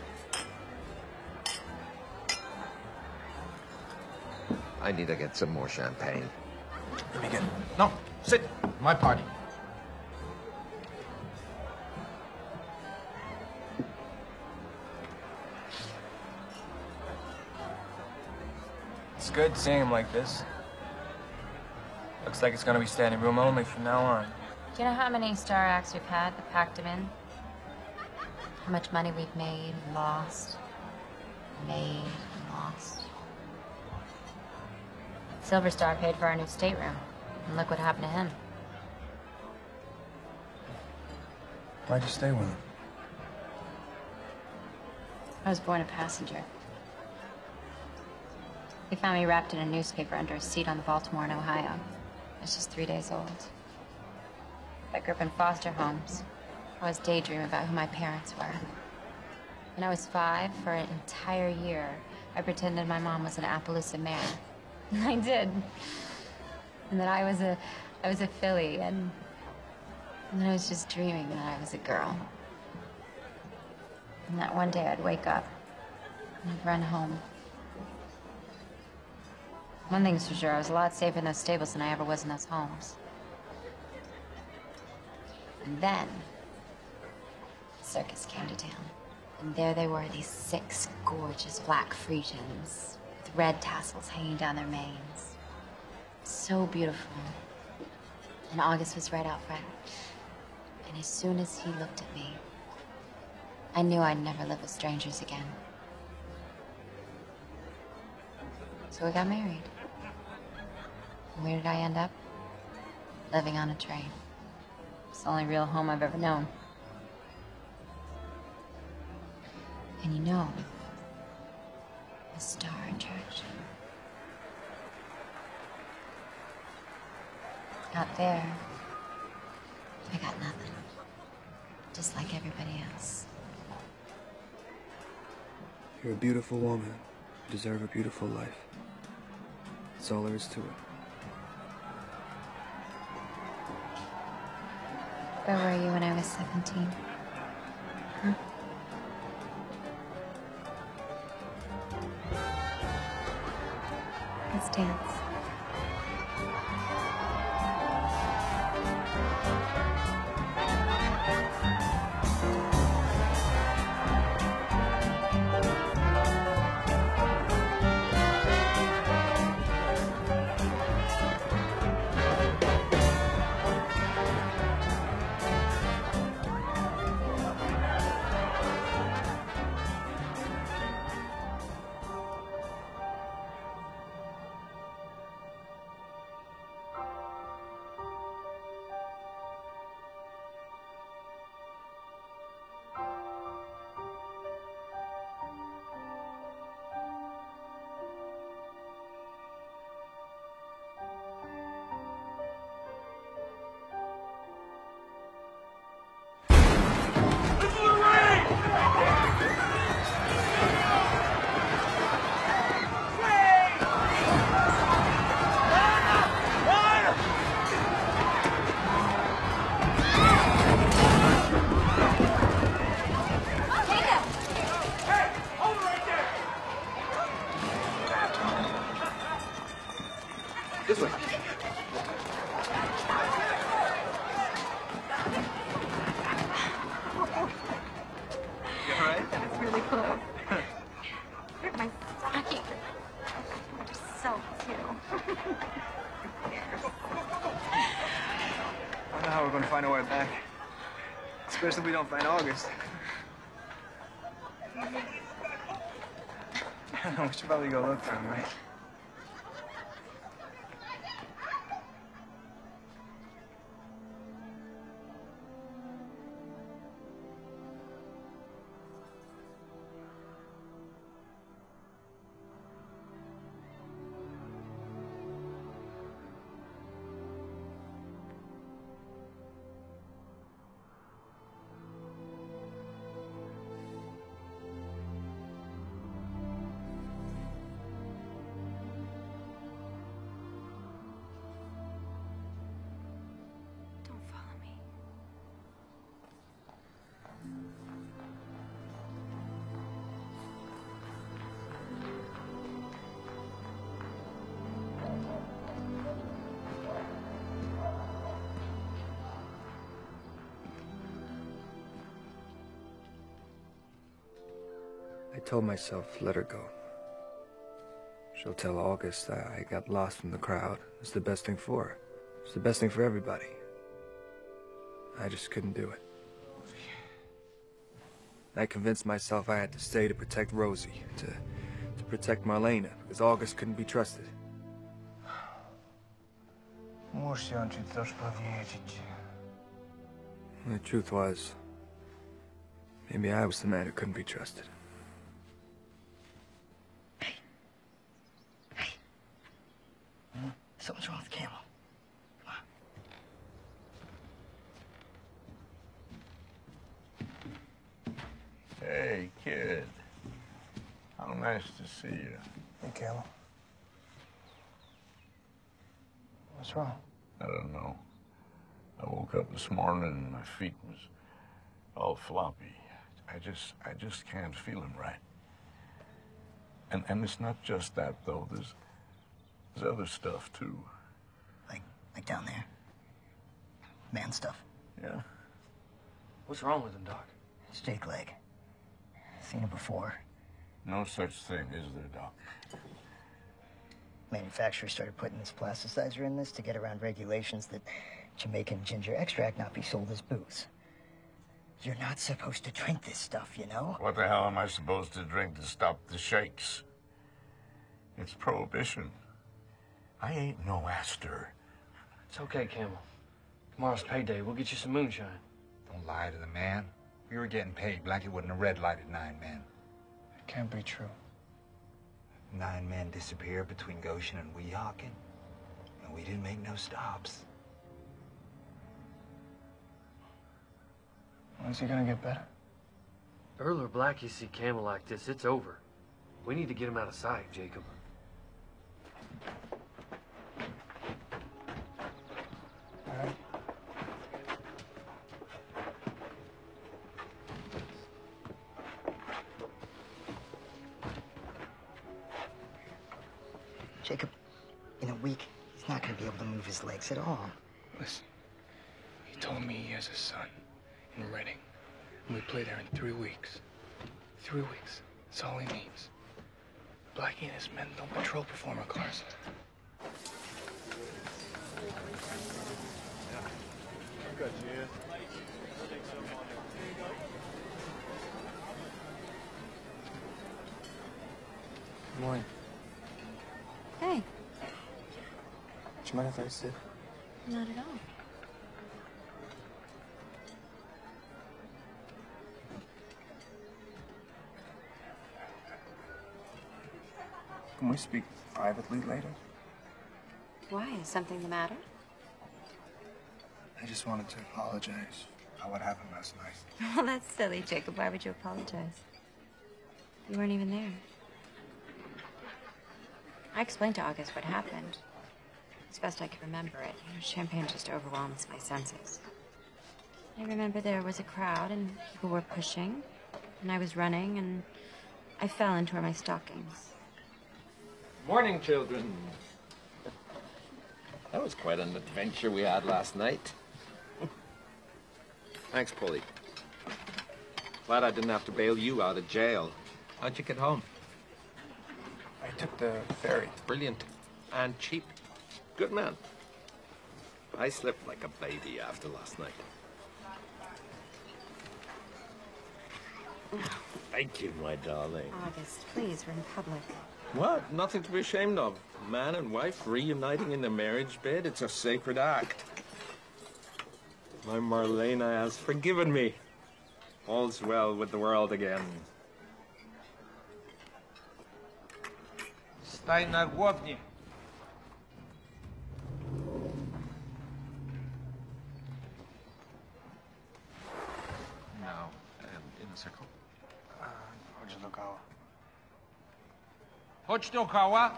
I need to get some more champagne. Let me get it. No, sit. My party. It's good seeing him like this. Looks like it's gonna be standing room only from now on. Do you know how many star acts we've had that packed him in? How much money we've made, lost, made, lost. Silver Star paid for our new stateroom, and look what happened to him. Why'd you stay with him? I was born a passenger. He found me wrapped in a newspaper under a seat on the Baltimore and Ohio. I was just 3 days old. I grew up in foster homes. I was daydreaming about who my parents were. When I was 5, for an entire year, I pretended my mom was an Appaloosa mare. I did. And that I was a filly, and then I was just dreaming that I was a girl. And that one day I'd wake up and I'd run home. One thing's for sure, I was a lot safer in those stables than I ever was in those homes. And then, the circus came to town. And there they were, these 6 gorgeous black Frisians with red tassels hanging down their manes. So beautiful. And August was right out front. And as soon as he looked at me, I knew I'd never live with strangers again. So we got married. And where did I end up? Living on a train. It's the only real home I've ever known. And you know, the star attraction. Out there, I got nothing. Just like everybody else. You're a beautiful woman. You deserve a beautiful life. That's all there is to it. Where were you when I was 17? Huh? Let's dance. This way. You all right? That's really close. Hurt my stocking. You're so too. I don't know how we're going to find our way back. Especially if we don't find August. I don't know, we should probably go look for him, right? I told myself, let her go. She'll tell August that I got lost in the crowd. It's the best thing for her. It's the best thing for everybody. I just couldn't do it. I convinced myself I had to stay to protect Rosie, to protect Marlena, because August couldn't be trusted. The truth was, maybe I was the man who couldn't be trusted. Something's wrong with the camera. Hey, kid. How nice to see you. Hey, Kayla. What's wrong? I don't know. I woke up this morning and my feet was all floppy. I just can't feel him right. And it's not just that, though. There's other stuff, too. Like down there? Man stuff? Yeah. What's wrong with him, Doc? It's Jake Leg. Seen it before. No such thing, is there, Doc? Manufacturer started putting this plasticizer in this to get around regulations that Jamaican ginger extract not be sold as booze. You're not supposed to drink this stuff, you know? What the hell am I supposed to drink to stop the shakes? It's prohibition. I ain't no Astor. It's okay, Campbell. Tomorrow's payday. We'll get you some moonshine. Don't lie to the man. If we were getting paid, Blackie wouldn't have red lighted 9 men. It can't be true. 9 men disappeared between Goshen and Weehawken, and we didn't make no stops. When's he gonna get better? Earl or Blackie see Campbell like this, it's over. We need to get him out of sight, Jacob. All right. Jacob, in a week, he's not gonna be able to move his legs at all. Listen, he told me he has a son in Reading, and we play there in 3 weeks. 3 weeks. That's all he needs. Blackie and his men don't patrol performer cars. I got you, yeah. Good morning. Hey, Do you mind if I sit? not at all. Can we speak privately later? Why? Is something the matter? I just wanted to apologize for what happened last night. Well, that's silly, Jacob. Why would you apologize? You weren't even there. I explained to August what happened. As best I can remember it. You know, champagne just overwhelms my senses. I remember there was a crowd and people were pushing, and I was running, and I fell and tore my stockings. Morning, children. That was quite an adventure we had last night. Thanks, Polly. Glad I didn't have to bail you out of jail. How'd you get home? I took the ferry. Brilliant. And cheap. Good man. I slept like a baby after last night. Thank you, my darling. August, please, we're in public. What? Nothing to be ashamed of. Man and wife reuniting in the marriage bed. It's a sacred act. My Marlena has forgiven me. All's well with the world again. Staj na głownie. Now, in a circle. Chodź do koła. Chodź dookoła.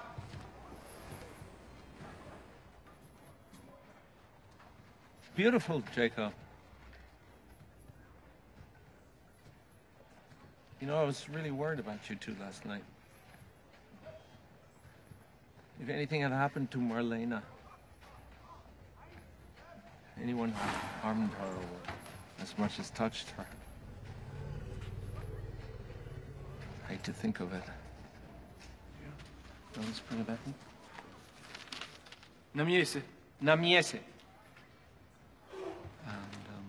Beautiful, Jacob. You know, I was really worried about you two last night. If anything had happened to Marlena, anyone had harmed her or as much as touched her, I hate to think of it. Don't spring it back in? Na miejsce. Na miejsce. And,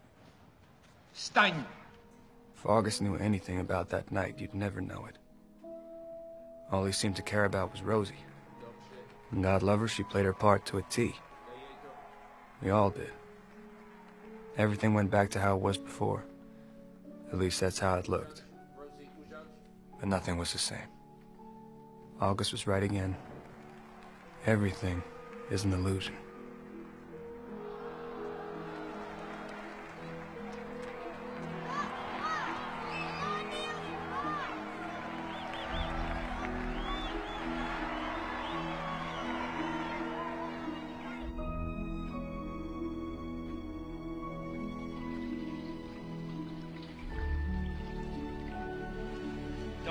Stań. If August knew anything about that night, you'd never know it. All he seemed to care about was Rosie. And God love her, she played her part to a T. We all did. Everything went back to how it was before. At least that's how it looked. But nothing was the same. August was right again. Everything is an illusion.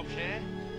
okay?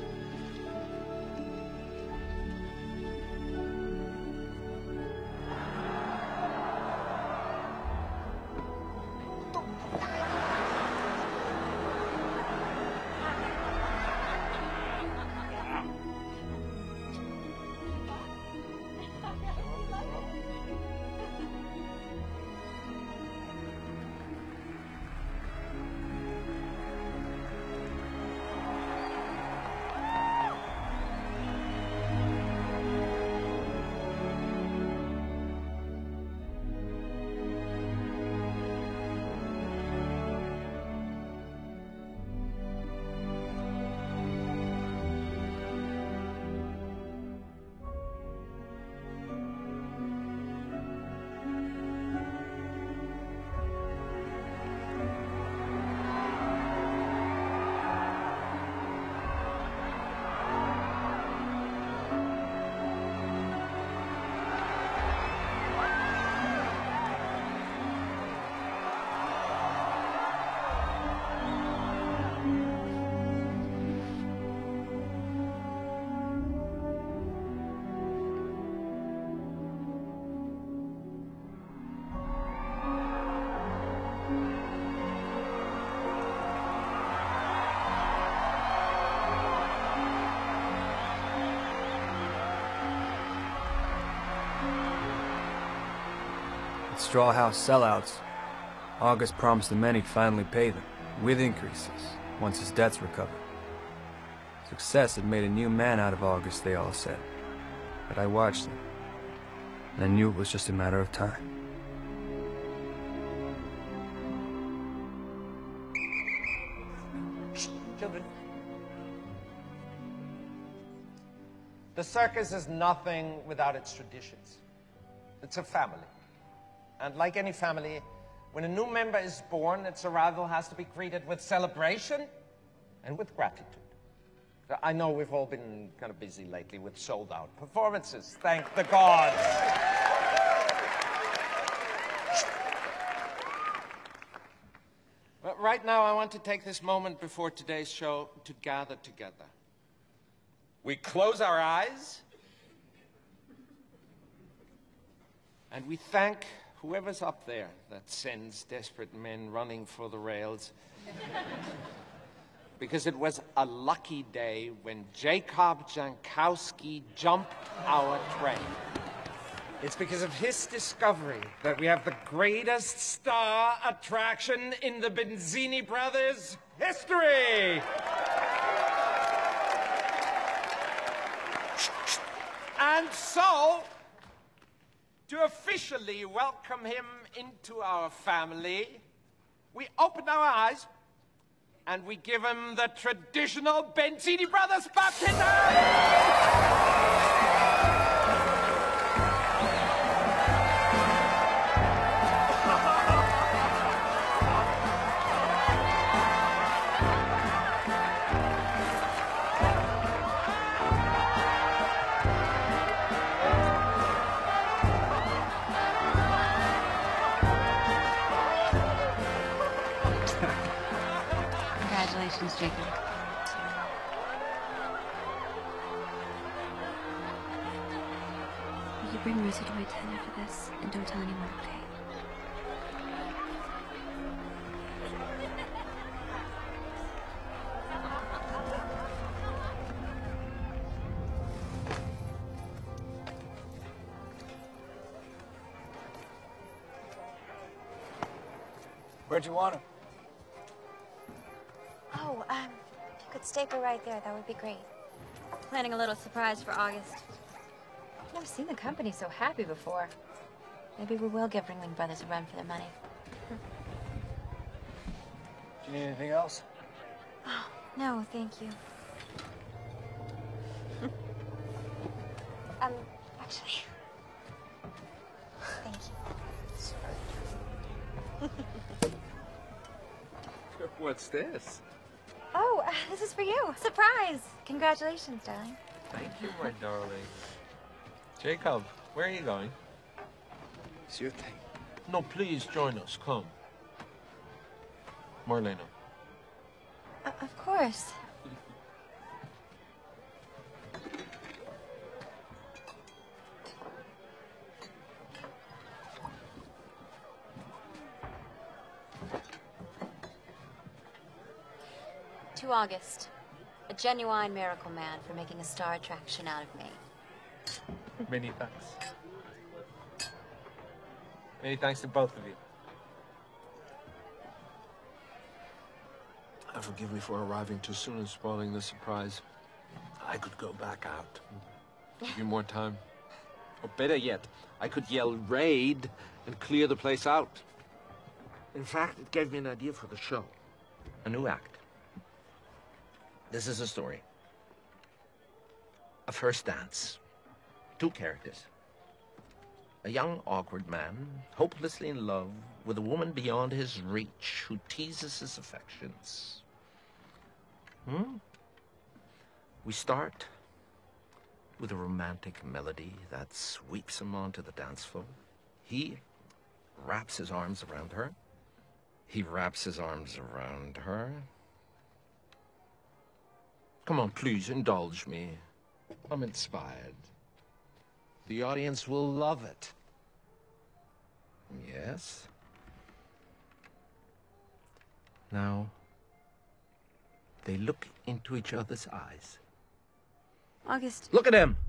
At Straw House sellouts, August promised the men he'd finally pay them, with increases, once his debts recovered. Success had made a new man out of August, they all said. But I watched him, and I knew it was just a matter of time. Children. The circus is nothing without its traditions. It's a family. And like any family, when a new member is born, its arrival has to be greeted with celebration and with gratitude. I know we've all been kind of busy lately with sold-out performances, thank the gods. But right now, I want to take this moment before today's show to gather together. We close our eyes, and we thank whoever's up there that sends desperate men running for the rails. Because it was a lucky day when Jacob Jankowski jumped our train. It's because of his discovery that we have the greatest star attraction in the Benzini brothers' history. And so, to officially welcome him into our family, we open our eyes and we give him the traditional Benzini brothers baptism! Congratulations, Jacob. Will you bring Rosie to my tent after this, and don't tell anyone, okay? Where'd you want him? Oh, if you could stake her right there, that would be great. Planning a little surprise for August. I've never seen the company so happy before. Maybe we will give Ringling Brothers a run for their money. Do you need anything else? Oh, no, thank you. Actually, thank you. What's this? Oh, this is for you. Surprise! Congratulations, darling. Thank you, my darling. Jacob, where are you going? It's your thing. No, please join us. Come. Marlena. Of course. to August, a genuine miracle man for making a star attraction out of me. Many thanks. Many thanks to both of you. Forgive me for arriving too soon and spoiling the surprise. I could go back out. Give you more time. Or better yet, I could yell raid and clear the place out. In fact, it gave me an idea for the show. A new act. This is a story. A first dance. 2 characters. A young, awkward man, hopelessly in love with a woman beyond his reach who teases his affections. We start with a romantic melody that sweeps him onto the dance floor. He wraps his arms around her. He wraps his arms around her. Come on, please, indulge me. I'm inspired. The audience will love it. Yes. Now, they look into each other's eyes. August. Look at him!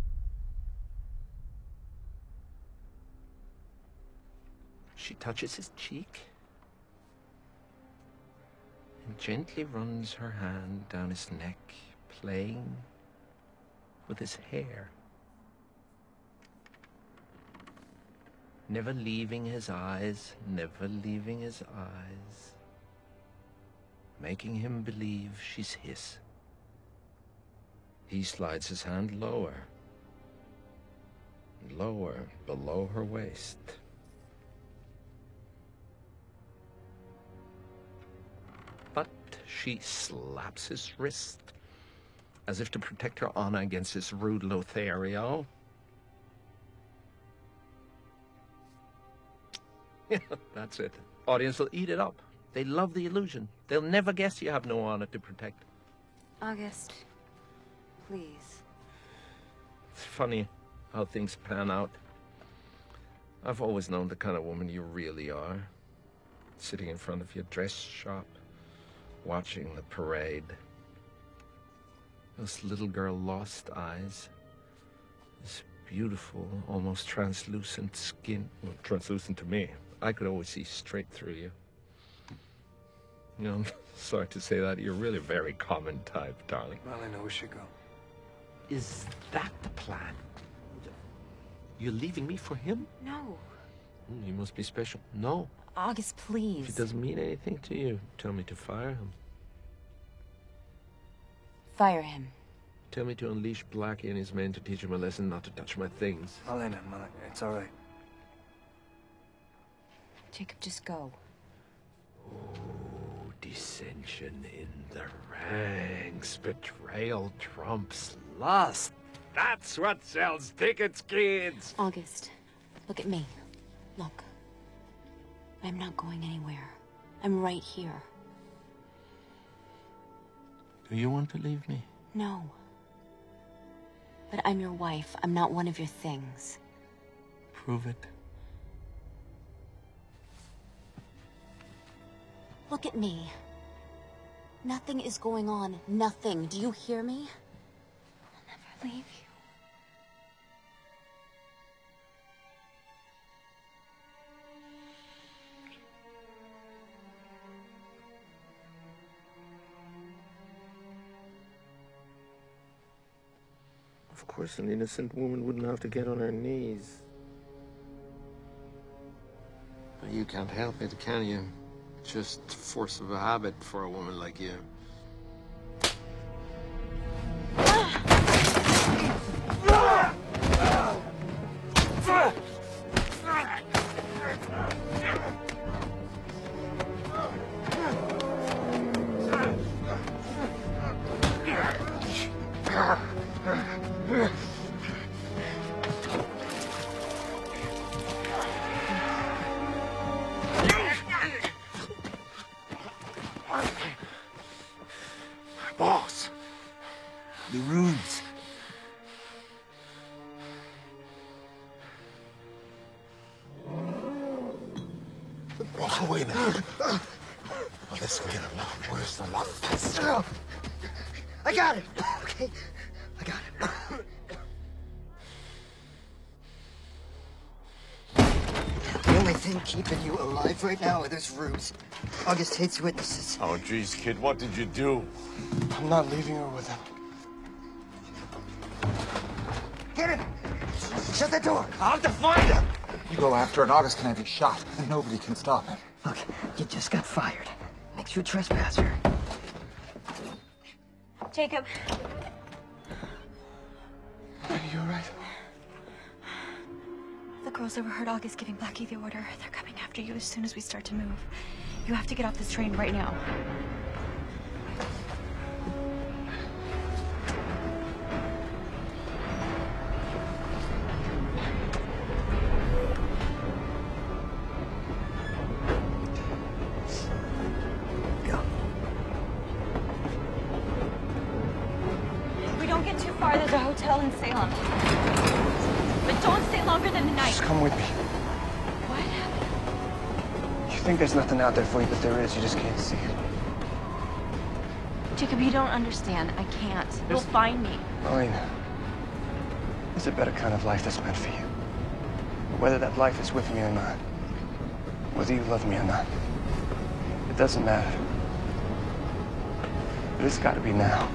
She touches his cheek and gently runs her hand down his neck, playing with his hair. Never leaving his eyes, never leaving his eyes. Making him believe she's his. He slides his hand lower. Lower, below her waist. But she slaps his wrist, as if to protect her honor against this rude Lothario. Yeah, that's it. Audience will eat it up. They love the illusion. They'll never guess you have no honor to protect. August, please. It's funny how things pan out. I've always known the kind of woman you really are. Sitting in front of your dress shop, watching the parade. Those little girl lost eyes. This beautiful, almost translucent skin. Well, translucent to me. I could always see straight through you. You know, I'm sorry to say that. You're really a very common type, darling. Well, I know we should go. Is that the plan? You're leaving me for him? No. You must be special. No. August, please. If it doesn't mean anything to you, tell me to fire him. Fire him. Tell me to unleash Blackie and his men to teach him a lesson not to touch my things. Malena, it's all right. Jacob, just go. Oh, dissension in the ranks. Betrayal trumps lust. That's what sells tickets, kids. August, look at me. Look. I'm not going anywhere. I'm right here. Do you want to leave me? No. But I'm your wife. I'm not one of your things. Prove it. Look at me. Nothing is going on. Nothing. Do you hear me? I'll never leave you. Of course, an innocent woman wouldn't have to get on her knees. But you can't help it, can you? Just force of a habit for a woman like you. Boss, the rubes. Walk away now. Well, this will get a lot worse, a lot faster. I got it. Okay, I got it. The only thing keeping you alive right now are those rubes. August hates witnesses. Oh, jeez, kid, what did you do? I'm not leaving her with him. Get him! Shut the door! I'll have to find him! You go after it, August can have you shot, and nobody can stop him. Look, you just got fired. Makes you a trespasser. Jacob. Are you all right? The girls overheard August giving Blackie the order. They're coming after you as soon as we start to move. You have to get off this train right now. We don't get too far. There's a hotel in Salem. But don't stay longer than the night. Just come with me. What? You think there's nothing out there for you, but there is. You just can't see it. Jacob, you don't understand. I can't. You'll find me. Elena, there's a better kind of life that's meant for you. Whether that life is with me or not, whether you love me or not, it doesn't matter. But it's got to be now.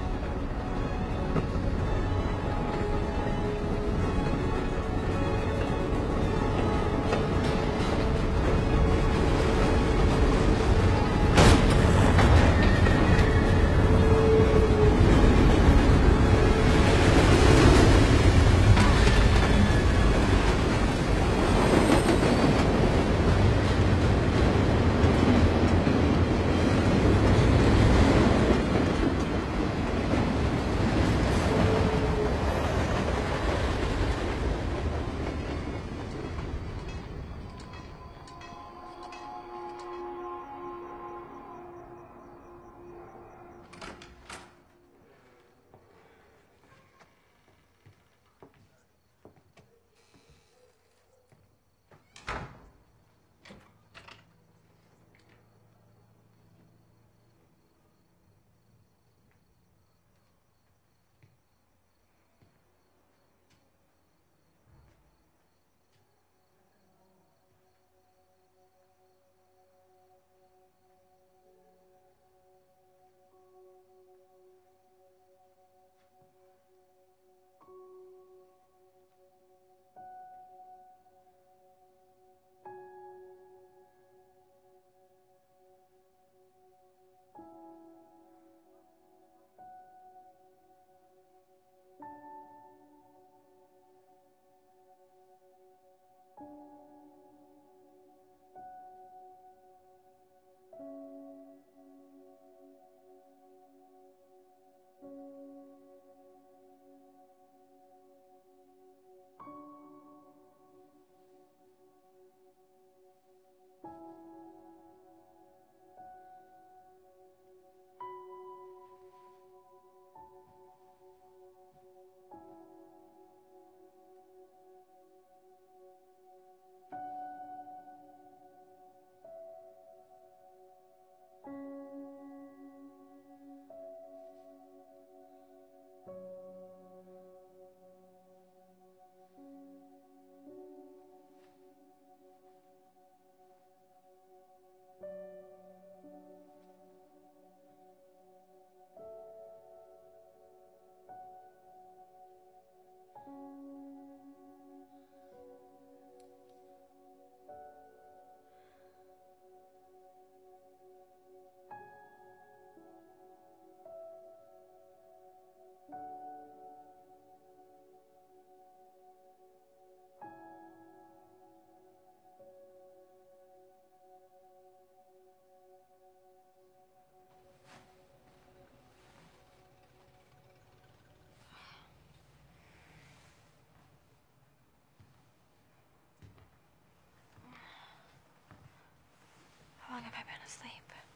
How long have I been asleep?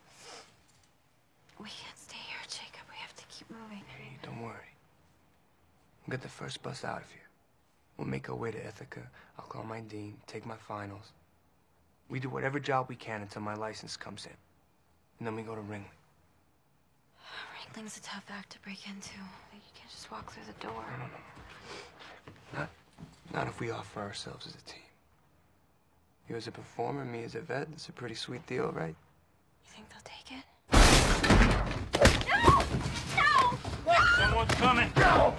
We can't stay here, Jacob. We have to keep moving. Hey, don't worry. We'll get the first bus out of here. We'll make our way to Ithaca. I'll call my dean, take my finals. We do whatever job we can until my license comes in. And then we go to Ringley. Wrangling's a tough act to break into. You can't just walk through the door. Not if we offer ourselves as a team. You as a performer, me as a vet. It's a pretty sweet deal, right? You think they'll take it? No! No! Someone's coming. No!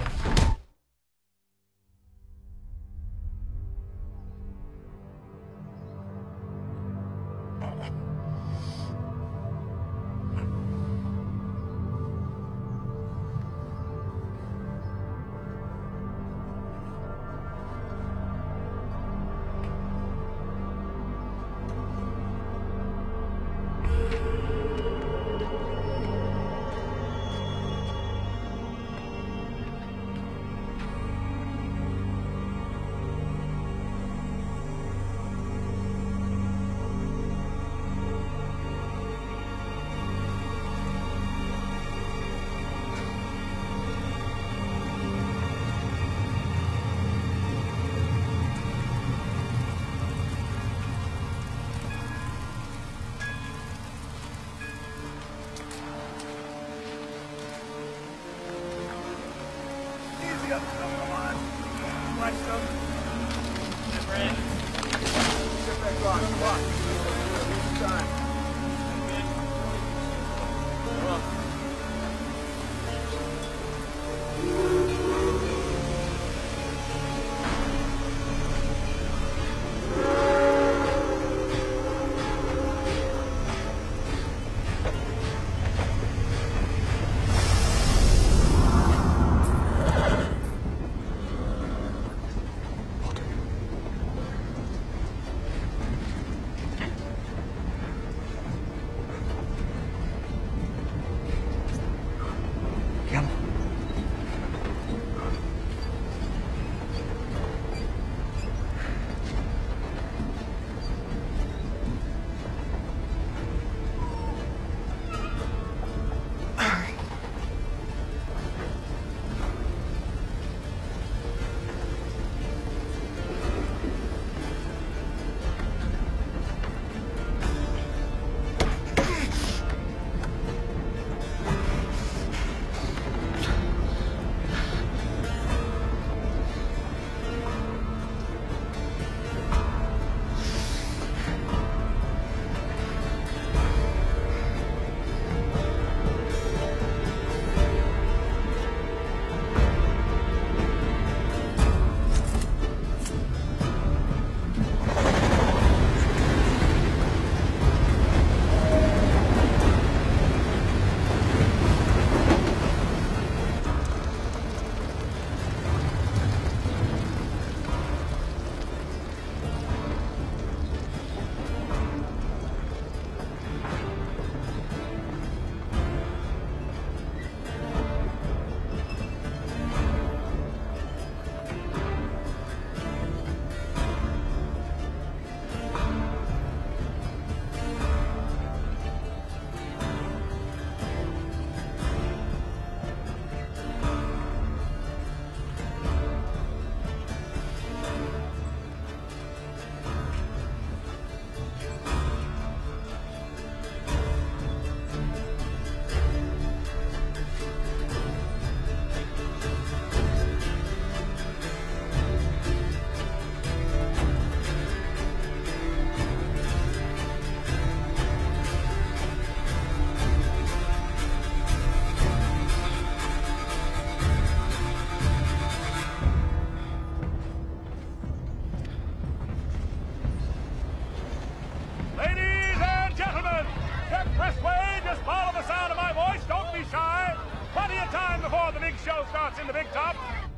show starts in the big top.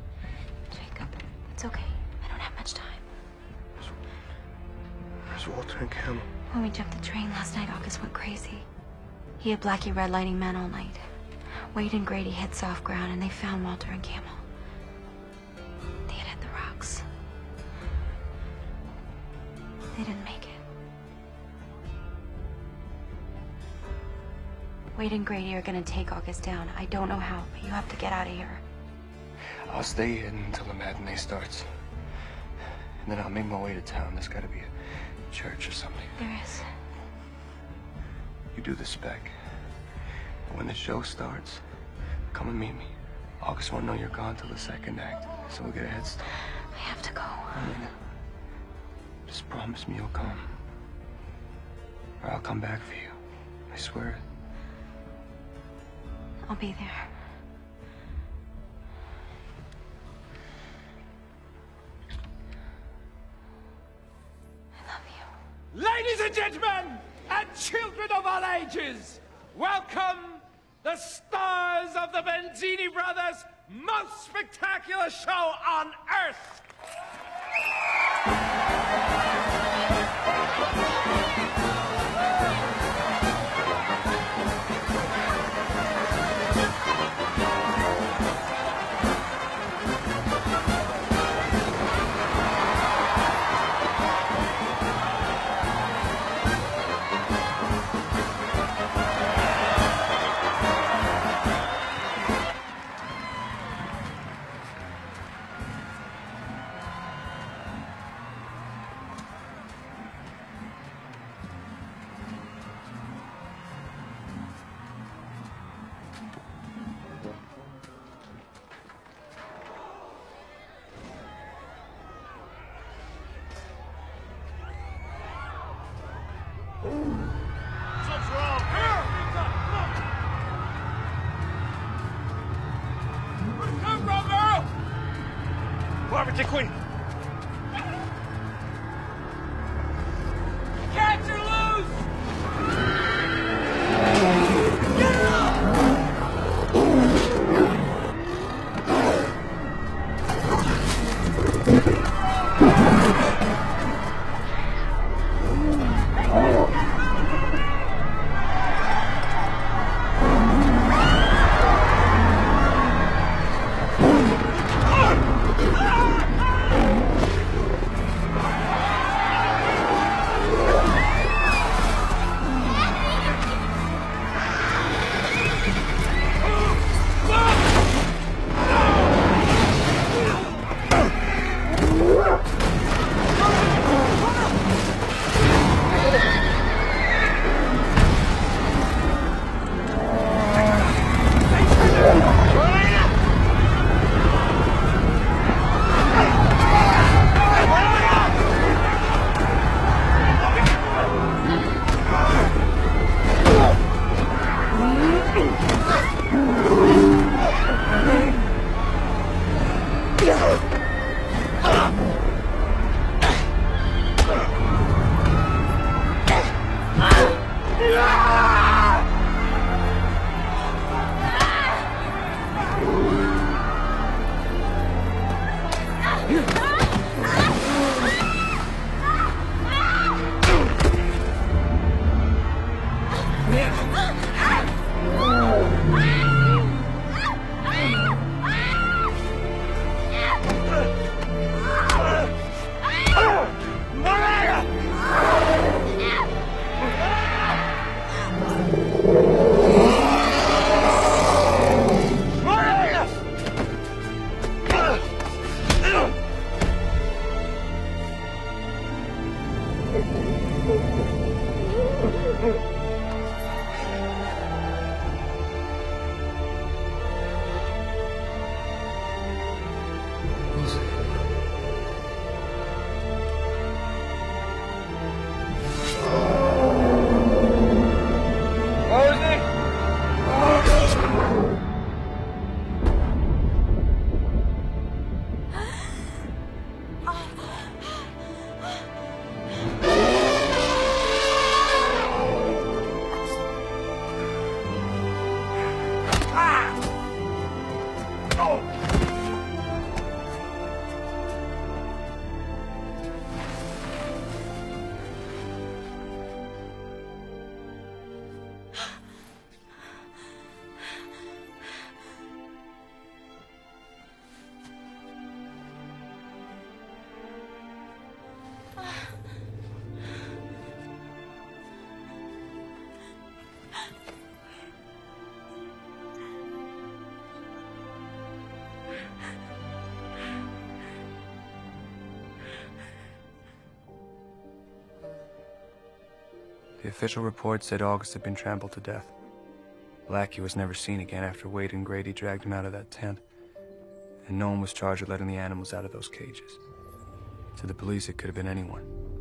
Jacob, it's okay. I don't have much time. Where's Walter and Cam? When we jumped the train last night, August went crazy. He had Blackie redlining men all night. Wade and Grady hit soft ground, and they found Walter and Camel. They had hit the rocks. They didn't make it. Wade and Grady are gonna take August down. I don't know how, but you have to get out of here. I'll stay hidden until the matinee starts. And then I'll make my way to town. There's gotta be a church or something. There is. You do the spec. When the show starts, come and meet me. August won't know you're gone till the second act, so we'll get a head start. I have to go. Elena, just promise me you'll come. Or I'll come back for you. I swear it. I'll be there. Ladies and gentlemen, and children of all ages, welcome the stars of the Benzini Brothers' most spectacular show on Earth. Barbara Queen. Catch her loose! The official report said August had been trampled to death. Blackie was never seen again after Wade and Grady dragged him out of that tent. And no one was charged with letting the animals out of those cages. To the police, it could have been anyone.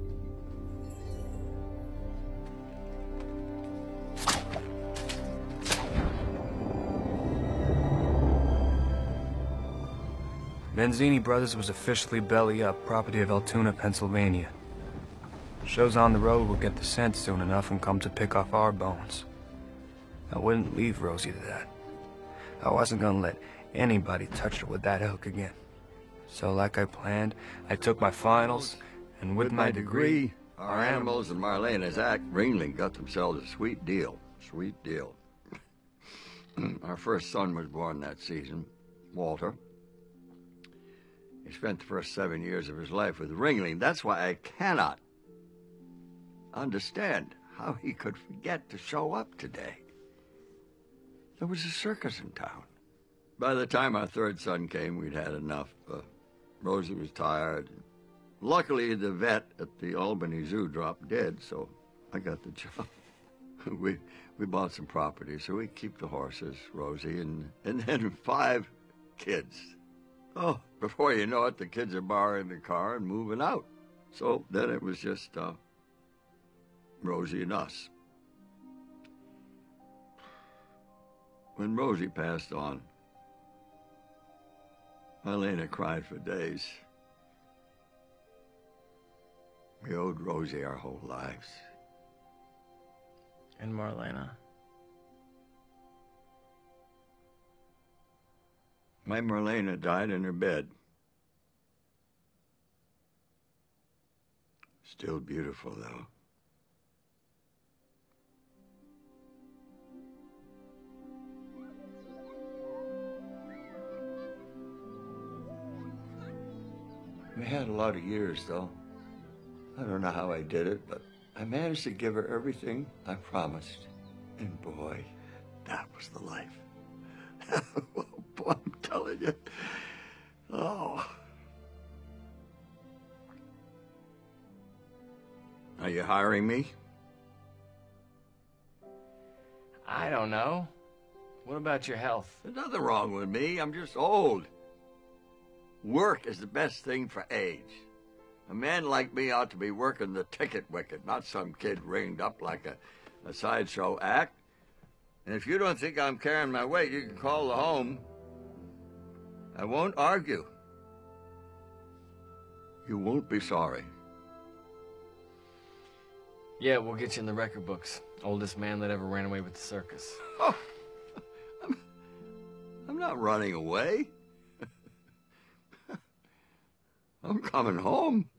Benzini Brothers was officially belly up, property of Altoona, Pennsylvania. Shows on the road will get the scent soon enough and come to pick off our bones. I wouldn't leave Rosie to that. I wasn't gonna let anybody touch her with that hook again. So like I planned, I took my finals, and with my degree, our animals and Marlena's act, Ringling got themselves a sweet deal. Sweet deal. Our first son was born that season, Walter. He spent the first 7 years of his life with Ringling. That's why I cannot understand how he could forget to show up today. There was a circus in town. By the time our third son came, we'd had enough. Rosie was tired. Luckily, the vet at the Albany Zoo dropped dead, so I got the job. We bought some property, so we keep the horses, Rosie, and then 5 kids. Oh, before you know it, the kids are borrowing the car and moving out. So then it was just Rosie and us. When Rosie passed on, Marlena cried for days. We owed Rosie our whole lives. And Marlena? My Marlena died in her bed. Still beautiful, though. We had a lot of years, though. I don't know how I did it, but I managed to give her everything I promised. And boy, that was the life. Well, boy, I'm telling you. Oh. Are you hiring me? I don't know. What about your health? There's nothing wrong with me. I'm just old. Work is the best thing for age. A man like me ought to be working the ticket wicket, not some kid ringed up like a sideshow act. And if you don't think I'm carrying my weight, you can call the home. I won't argue. You won't be sorry. Yeah, we'll get you in the record books. Oldest man that ever ran away with the circus. Oh, I'm not running away. I'm coming home.